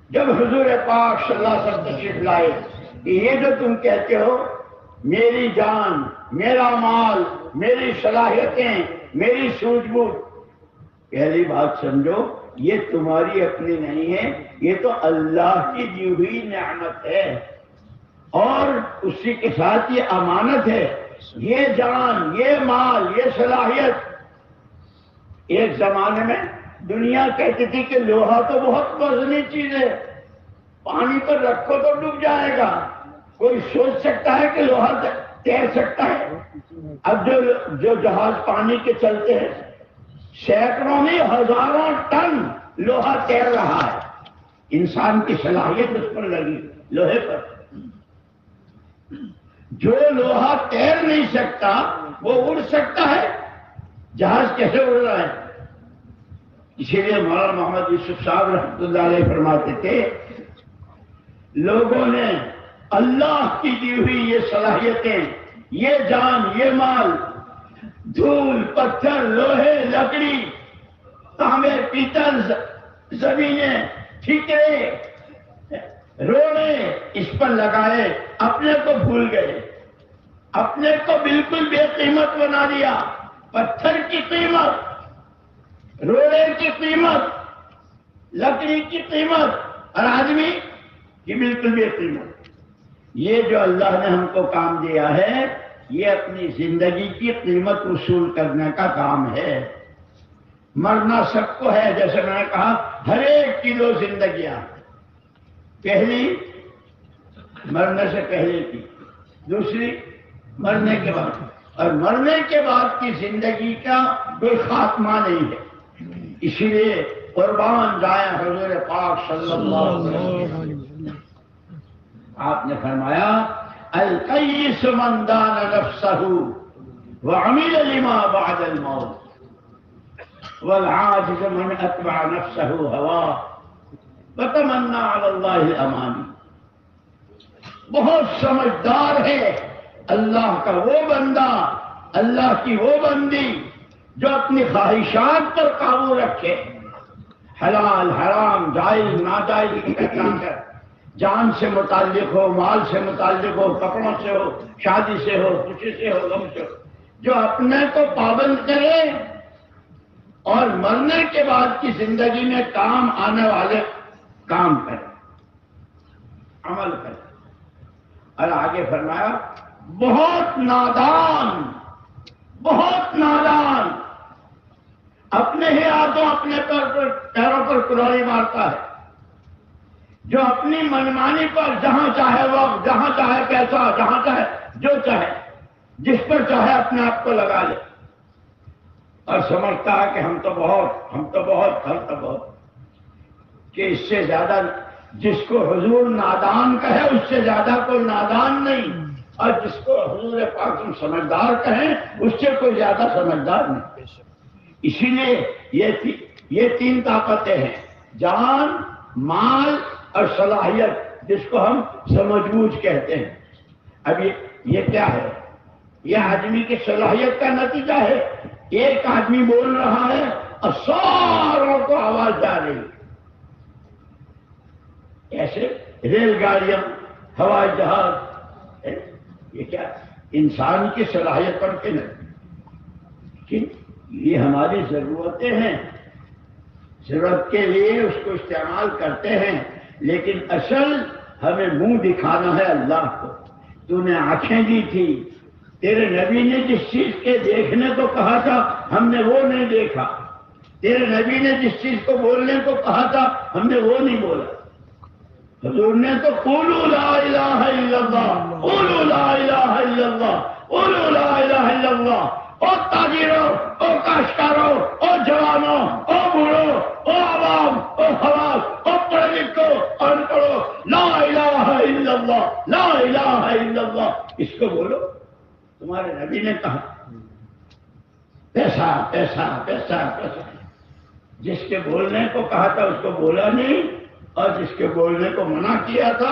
جب حضور پاک صلی اللہ علیہ وسلم تشریف لائے کہ یہ جو تم کہتے ہو میری جان، میرا مال، میری صلاحیتیں، میری سوجھ بوجھ، پہلی بات سمجھو یہ تمہاری اپنی نہیں ہے، یہ تو اللہ کی دی ہوئی نعمت ہے اور اسی کے ساتھ یہ امانت ہے۔ یہ جان، یہ مال، یہ صلاحیت، ایک زمانے میں دنیا کہتی تھی کہ لوہا تو بہت وزنی چیز ہے، پانی پر رکھو تو ڈوب جائے گا، کوئی سوچ سکتا ہے کہ لوہا تیر سکتا ہے؟ اب جو جو جہاز پانی کے چلتے ہیں سینکڑوں نہیں ہزاروں ٹن لوہا تیر رہا ہے، انسان کی صلاحیت اس پر لگی، لوہے پر۔ جو لوہا تیر نہیں سکتا وہ اڑ سکتا ہے، جہاز کیسے اڑ رہا ہے؟ اسی لیے مولانا محمد یوسف صاحب رحمۃ اللہ علیہ فرماتے تھے لوگوں نے اللہ کی دی ہوئی یہ صلاحیتیں، یہ جان، یہ مال، دھول، پتھر، لوہے، لکڑی، تانبے، پیتل، زمینیں، ٹھیکرے، روڑے اس پر لگائے، اپنے کو بھول گئے، اپنے کو بالکل بے قیمت بنا دیا۔ پتھر کی قیمت، روڑے کی قیمت، لکڑی کی قیمت اور آدمی کی بالکل بے قیمت۔ یہ جو اللہ نے ہم کو کام دیا ہے یہ اپنی زندگی کی قیمت وصول کرنے کا کام ہے۔ مرنا سب کو ہے، جیسے میں نے کہا ہر ایک کی دو زندگیاں، پہلی مرنے سے پہلے کی، دوسری مرنے کے بعد، اور مرنے کے بعد کی زندگی کا کوئی خاتمہ نہیں ہے۔ اسی لیے قربان جائیں حضور پاک صلی اللہ علیہ وسلم، آپ نے فرمایا القیس من دان نفسہ وعمل لما بعد الموت والعاجز من اتبع نفسہ ہواہ وتمنى علی اللہ الامانی۔ بہت سمجھدار ہے اللہ کا وہ بندہ، اللہ کی وہ بندی جو اپنی خواہشات پر قابو رکھے، حلال حرام جائز ناجائز کی پہچان کر، جان سے متعلق ہو، مال سے متعلق ہو، کپڑوں سے ہو، شادی سے ہو، خوشی سے ہو، غم سے ہو، جو اپنے کو پابند کرے اور مرنے کے بعد کی زندگی میں کام آنے والے کام کرے، عمل کرے۔ اور آگے فرمایا بہت نادان، بہت نادان اپنے ہی ہاتھوں اپنے پیروں پر کلاڑی مارتا ہے، جو اپنی منمانی پر جہاں چاہے وقت، جہاں چاہے پیسہ، جہاں چاہے جو چاہے، جس پر چاہے اپنے آپ کو لگا لے اور سمجھتا ہے کہ ہم تو بہت ہم تو بہت ہم تو بہت کہ اس سے زیادہ جس کو حضور نادان کہے اس سے زیادہ کوئی نادان نہیں، اور جس کو حضور پاک تم سمجھدار کہیں اس سے کوئی زیادہ سمجھدار نہیں۔ اسی لیے یہ تی, یہ تین طاقتیں ہیں، جان، مال اور صلاحیت، جس کو ہم سمجھ بوجھ کہتے ہیں۔ اب یہ, یہ کیا ہے؟ یہ آدمی کی صلاحیت کا نتیجہ ہے۔ ایک آدمی بول رہا ہے اور ساروں کو آواز جا رہی ہے، ایسے ریل گاڑیاں، ہوائی جہاز، یہ کیا انسان کی صلاحیت پر کے نہیں، یہ ہماری ضرورتیں ہیں، ضرورت کے لیے اس کو استعمال کرتے ہیں، لیکن اصل ہمیں منہ دکھانا ہے اللہ کو۔ تو نے آنکھیں دی تھی، تیرے نبی نے جس چیز کے دیکھنے کو کہا تھا ہم نے وہ نہیں دیکھا، تیرے نبی نے جس چیز کو بولنے کو کہا تھا ہم نے وہ نہیں بولا۔ حضور نے تو قولوا لا الہ الا اللہ، قولوا لا الہ الا اللہ، قولوا لا الہ الا اللہ۔ او تاجروں، او کاشتکاروں، او جوانوں، او بوڑھوں، او عوام، او خواص، او پڑھے لکھو، ان پڑھو، لا الہ الا اللہ، لا الہ الا اللہ، اس کو بولو۔ تمہارے نبی نے کہا پیسہ پیسہ پیسہ پیسہ، جس کے بولنے کو کہا تھا اس کو بولا نہیں، اور جس کے بولنے کو منع کیا تھا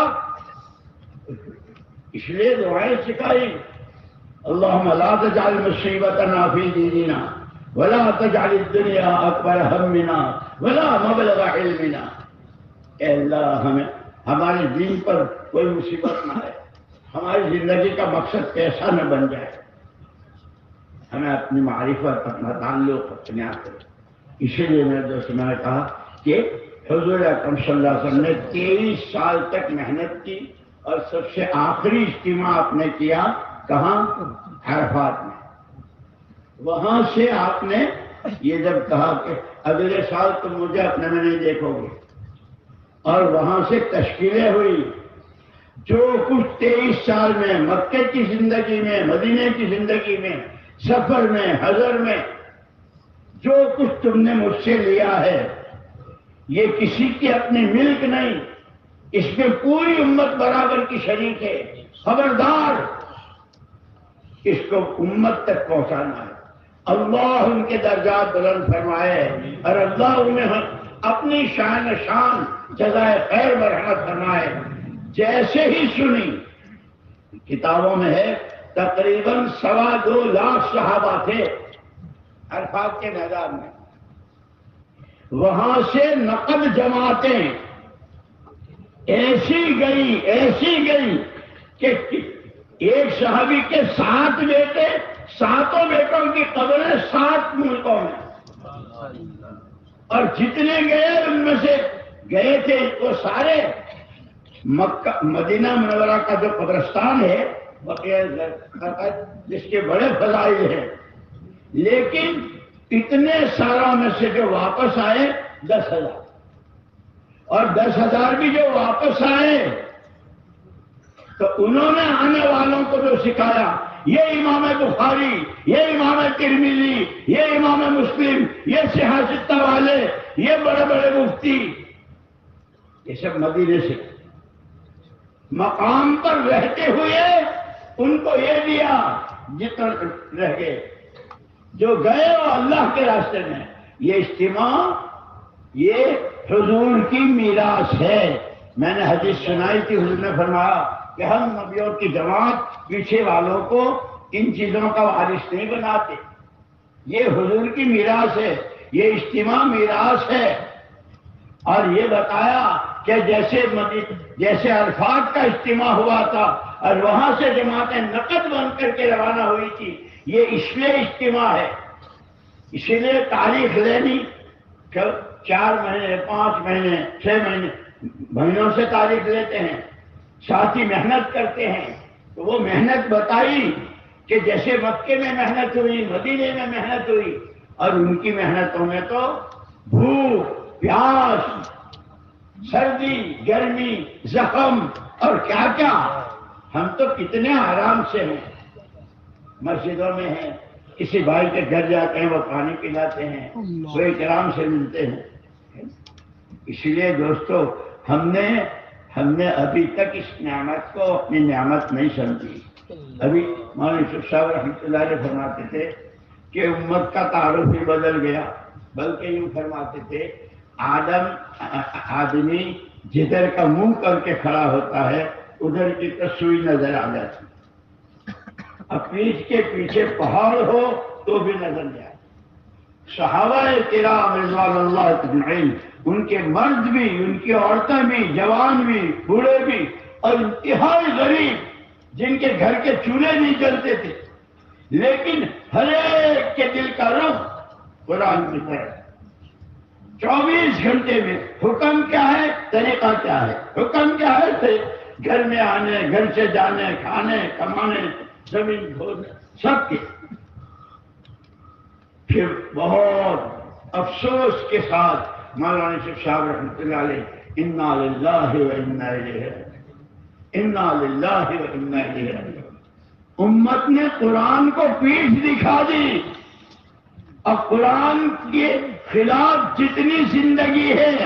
اس لیے دعائیں سکھائی، اللہم لا تجعل مصیبتنا فی دیننا ولا تجعل الدنیا اکبر ہمنا ولا مبلغ علمنا۔ اے اللہ ہمیں ہمارے دین پر کوئی مصیبت نہ آئے، ہماری زندگی کا مقصد کیسا نہ بن جائے، ہمیں اپنی معرفت اپنا تعلق اپنے آپ کرے۔ اسی لیے میرے دوست میں نے کہا کہ حضور اکرم صلی اللہ علیہ وسلم نے تیئیس سال تک محنت کی اور سب سے آخری اجتماع آپ نے کیا کہاں؟ عرفات میں۔ وہاں سے آپ نے یہ جب کہا کہ اگلے سال تم مجھے اپنے میں نہیں دیکھو گے، اور وہاں سے تشکیلیں ہوئی، جو کچھ تیئیس سال میں مکے کی زندگی میں، مدینے کی زندگی میں، سفر میں، حضر میں جو کچھ تم نے مجھ سے لیا ہے، یہ کسی کی اپنی ملک نہیں، اس میں پوری امت برابر کی شریک ہے۔ خبردار، اس کو امت تک پہنچانا ہے۔ اللہ ان کے درجات بلند فرمائے اور اللہ انہیں اپنی شان شان جزائے خیر برحمت فرمائے۔ جیسے ہی سنی، کتابوں میں ہے تقریباً سوا دو لاکھ صحابہ تھے عرفات کے میدان میں، وہاں سے نقد جماعتیں ایسی گئی ایسی گئی کہ ایک صحابی کے سات بیٹے، ساتوں بیٹوں کی قبریں سات ملکوں میں، اور جتنے گئے ان میں سے گئے تھے وہ سارے مکہ مدینہ منورہ کا جو قبرستان ہے جس کے بڑے فضائل ہیں، لیکن اتنے ساروں میں سے جو واپس آئے دس ہزار، اور دس ہزار بھی جو واپس آئے تو انہوں نے آنے والوں کو جو سکھایا، یہ امام بخاری، یہ امام ترمذی، یہ امام مسلم، یہ صحاح والے، یہ بڑے بڑے مفتی، یہ سب مدینے سے مقام پر رہتے ہوئے ان کو یہ دیا جتنا رہ گئے، جو گئے وہ اللہ کے راستے میں۔ یہ اجتماع یہ حضور کی میراث ہے۔ میں نے حدیث سنائی تھی، حضور نے فرمایا کہ ہم نبیوں کی جماعت پیچھے والوں کو ان چیزوں کا وارث نہیں بناتے، یہ حضور کی میراث ہے، یہ اجتماع میراث ہے۔ اور یہ بتایا کہ جیسے جیسے عرفات کا اجتماع ہوا تھا اور وہاں سے جماعتیں نقد بن کر کے روانہ ہوئی تھی، یہ اس لیے اجتماع ہے، اسی لیے تاریخ لینی چار مہینے، پانچ مہینے، چھ مہینے مہینوں سے تاریخ لیتے ہیں، ساتھی محنت کرتے ہیں، تو وہ محنت بتائی کہ جیسے مکے میں محنت ہوئی، مدینے میں محنت ہوئی، اور ان کی محنتوں میں تو بھوک، پیاس، سردی، گرمی، زخم اور کیا کیا، ہم تو کتنے آرام سے ہیں، مسجدوں میں ہیں، کسی بھائی کے گھر جاتے ہیں وہ پانی پلاتے ہیں، وہ اکرام سے ملتے ہیں۔ اس لیے دوستو ہم نے ہم نے ابھی تک اس نعمت کو اپنی نعمت نہیں سمجھی۔ ابھی مولانا یوسف صاحب رحمۃ اللہ علیہ فرماتے تھے کہ امت کا تعارف ہی بدل گیا، بلکہ یوں فرماتے تھے آدم آدمی جدھر کا منہ کر کے کھڑا ہوتا ہے ادھر کی تصویر نظر آ جاتی، اب پیچھ کے پیچھے پہاڑ ہو تو بھی نظر جائے۔ صحابہ کرام رضوان اللہ اجمعین، ان کے مرد بھی، ان کی عورتیں بھی، جوان بھی، بوڑھے بھی، اور انتہائی غریب جن کے گھر کے چولہے نہیں جلتے تھے، لیکن ہر ایک کے دل کا رخ قرآن کی طرف۔ چوبیس گھنٹے میں حکم کیا ہے، طریقہ کیا ہے، حکم کیا ہے، گھر میں آنے، گھر سے جانے، کھانے، کمانے، زمین دھونے، سب کے۔ پھر بہت افسوس کے ساتھ مولانا یوسف صاحب رحمۃ اللہ علیہ انا للہ و انا الیہ راجعون، انا للہ و انا الیہ راجعون، امت نے قرآن کو پیٹھ دکھا دی۔ اب قرآن کے خلاف جتنی زندگی ہے،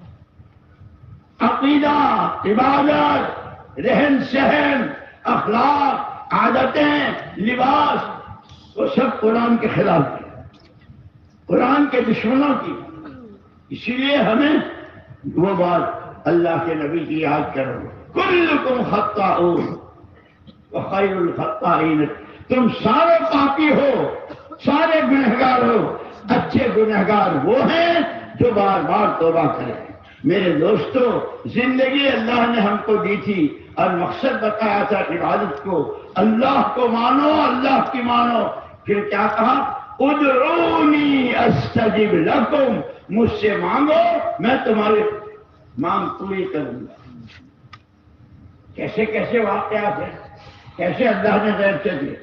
عقیدہ، عبادت، رہن سہن، اخلاق، عادتیں، لباس، وہ سب قرآن کے خلاف ہے، قرآن کے دشمنوں کی۔ اسی لیے ہمیں وہ بات اللہ کے نبی کی یاد کرو، کلکم خطاؤون وخیر الخطائین، تم سارے پاپی ہو، سارے گنہگار ہو، اچھے گنہگار وہ ہیں جو بار بار توبہ کریں۔ میرے دوستو، زندگی اللہ نے ہم کو دی تھی اور مقصد بتایا تھا عبادت کو، اللہ کو مانو، اللہ کی مانو. پھر کیا کہا؟ ادعونی استجب لکم، مجھ سے مانگو میں تمہاری مانگ پوری کروں گا. کیسے کیسے واقعات ہیں، کیسے اللہ نے غیر سے دیے.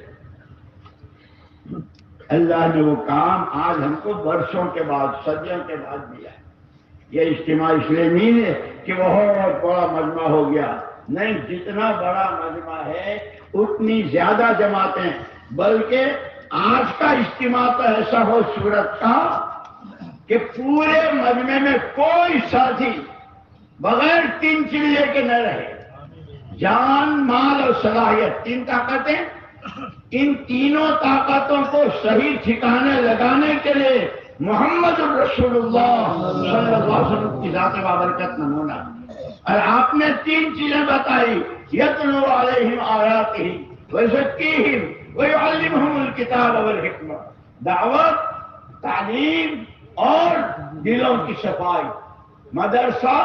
اللہ نے وہ کام آج ہم کو برسوں کے بعد، صدیوں کے بعد دیا ہے. یہ اجتماع اس لیے نہیں ہے کہ بہت بڑا مجمع ہو گیا، نہیں، جتنا بڑا مجمع ہے اتنی زیادہ جماعتیں، بلکہ آج کا اجتماع تو ایسا ہو صورت کا کہ پورے مجمع میں کوئی ساتھی بغیر تین چیز لے کے نہ رہے. جان، مال اور صلاحیت، تین طاقتیں. ان تینوں طاقتوں کو صحیح ٹھکانے لگانے کے لیے محمد الرسول اللہ صلی اللہ علیہ وسلم کی ذات بابرکت نمونہ. اور آپ نے تین چیزیں بتائی، یتلو علیہم آیاتہ ویزکیہم ویعلمہم الکتاب والحکمہ. دعوت، تعلیم اور دلوں کی صفائی. مدرسہ،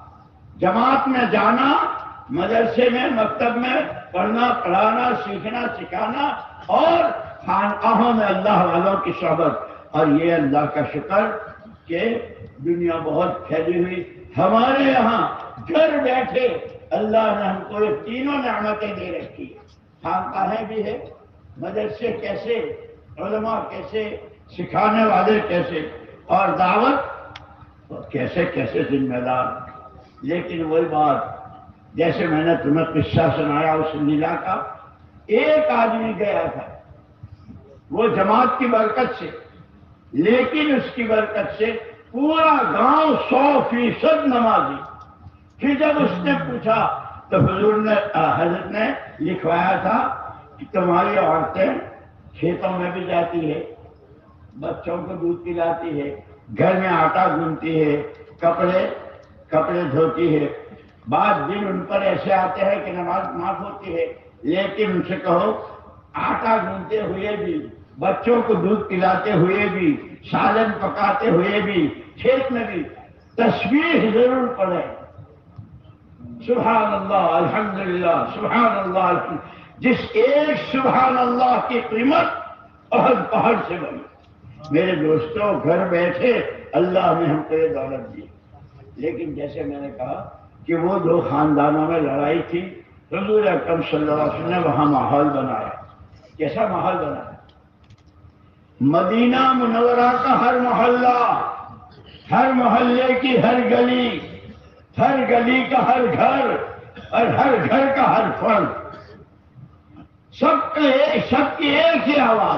جماعت میں جانا، مدرسے میں، مکتب میں پڑھنا، پڑھانا، سیکھنا، سکھانا، اور خانقاہوں میں اللہ والوں کی صحبت. اور یہ اللہ کا شکر کہ دنیا بہت پھیلی ہوئی، ہمارے یہاں گھر بیٹھے اللہ نے ہم کو یہ تینوں نعمتیں دے رکھی. خانقاہیں بھی ہے، مدرسے کیسے، علماء کیسے، سکھانے والے کیسے، اور دعوت کیسے کیسے ذمہ دار. لیکن وہی بات جیسے میں نے تمہیں قصہ سنایا اس نیلا کا، ایک آدمی گیا تھا وہ جماعت کی برکت سے، لیکن اس کی برکت سے پورا گاؤں سو فیصد نمازی. پھر جب اس نے پوچھا تو حضور نے حضرت نے لکھوایا تھا کہ تمہاری عورتیں کھیتوں میں بھی جاتی ہے، بچوں کو دودھ پلاتی ہے، گھر میں آٹا گوندتی ہے، کپڑے کپڑے دھوتی ہے. بعض دن ان پر ایسے آتے ہیں کہ نماز معاف ہوتی ہے، لیکن ان سے کہو آٹا گوندتے ہوئے بھی، بچوں کو دودھ پلاتے ہوئے بھی، سالن پکاتے ہوئے بھی، کھیت میں بھی تسبیح ضرور پڑھے. سبحان اللہ، الحمدللہ، سبحان اللہ الحمد. جس ایک سبحان اللہ کی قیمت احد پہاڑ سے بنی. میرے دوستوں، گھر بیٹھے اللہ نے ہم کو یہ دولت دی. لیکن جیسے میں نے کہا کہ وہ دو خاندانوں میں لڑائی تھی، حضور اکرم صلی اللہ علیہ وسلم نے وہاں ماحول بنایا. کیسا ماحول بنایا؟ مدینہ منورہ کا ہر محلہ، ہر محلے کی ہر گلی، ہر گلی کا ہر گھر، اور ہر گھر کا ہر فرد، سب کا ایک، سب کی ایک ہی آواز.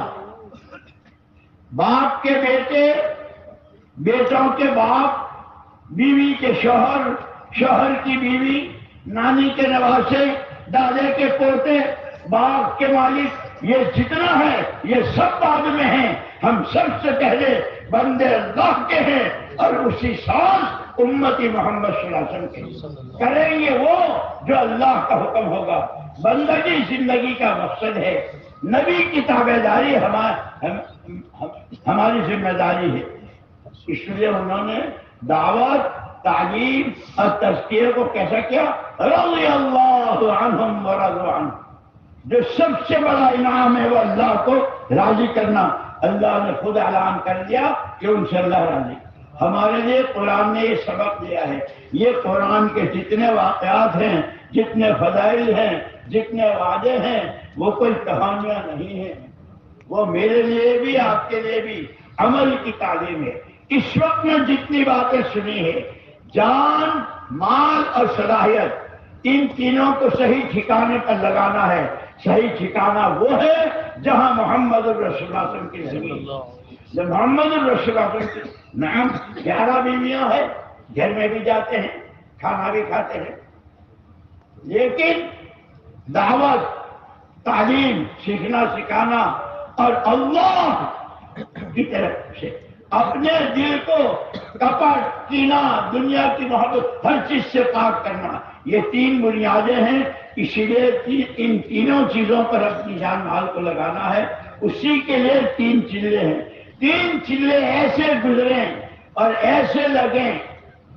باپ کے بیٹے، بیٹوں کے باپ، بیوی کے شوہر، شوہر کی بیوی، نانی کے نواسے، دادے کے پوتے، باغ کے مالک، یہ جتنا ہے یہ سب بعد میں ہیں. ہم سب سے پہلے بندے اللہ کے ہیں، اور اسی ساتھ امتی محمد صلی اللہ علیہ وسلم کے. کریں گے وہ جو اللہ کا حکم ہوگا. بندگی زندگی کا مقصد ہے. نبی کی تابع داری ہماری ذمہ داری ہے. اس لیے انہوں نے دعوت، تعلیم اور تذکیہ کو کیسا کیا؟ رضی اللہ عنہم ورضوا عنہ. جو سب سے بڑا انعام ہے وہ اللہ کو راضی کرنا. اللہ نے خود اعلان کر دیا کہ ان سے اللہ راضی. ہمارے لیے قرآن نے یہ سبق دیا ہے. یہ قرآن کے جتنے واقعات ہیں، جتنے فضائل ہیں، جتنے وعدے ہیں، وہ کوئی کہانیاں نہیں ہیں. وہ میرے لیے بھی، آپ کے لیے بھی عمل کی تعلیم ہے. اس وقت میں جتنی باتیں سنی ہے، جان، مال اور صلاحیت، ان تینوں کو صحیح ٹھکانے پر لگانا ہے. صحیح ٹھکانہ وہ ہے جہاں محمد الرسول اللہ صلی اللہ علیہ وسلم کی زمین. جب محمد الرسول اللہ صلی اللہ علیہ وسلم، نعم، گیارہ بیویاں ہیں، گھر میں بھی جاتے ہیں، کھانا بھی کھاتے ہیں، لیکن دعوت، تعلیم، سیکھنا سکھانا اور اللہ کی طرف سے اپنے دل کو کپٹ، کینہ، دنیا کی محبت، ہر چیز سے پاک کرنا، یہ تین بنیادیں ہیں. اسی لیے ان تینوں چیزوں پر اپنی جان مال کو لگانا ہے. اسی کے لیے تین چلے ہیں. تین چلے ایسے گزریں اور ایسے لگیں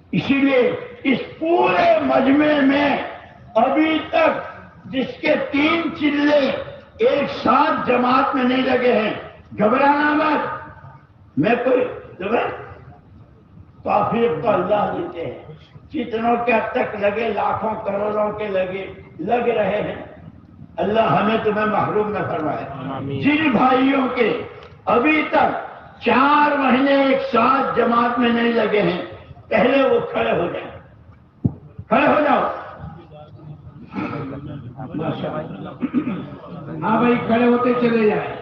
اسی لیے اس پورے مجمع میں ابھی تک جس کے تین چلے ایک ساتھ جماعت میں نہیں لگے ہیں، گھبرانا مت. میں کوئی توفیق تو اللہ دیتے ہیں. جتنوں کے اب تک لگے، لاکھوں کروڑوں کے لگے لگ رہے ہیں، اللہ ہمیں تمہیں محروم نہ فرمائے. جن بھائیوں کے ابھی تک چار مہینے ایک ساتھ جماعت میں نہیں لگے ہیں، پہلے وہ کھڑے ہو جائیں. کھڑے ہو جاؤ. ہاں بھائی، کھڑے ہوتے چلے جائیں.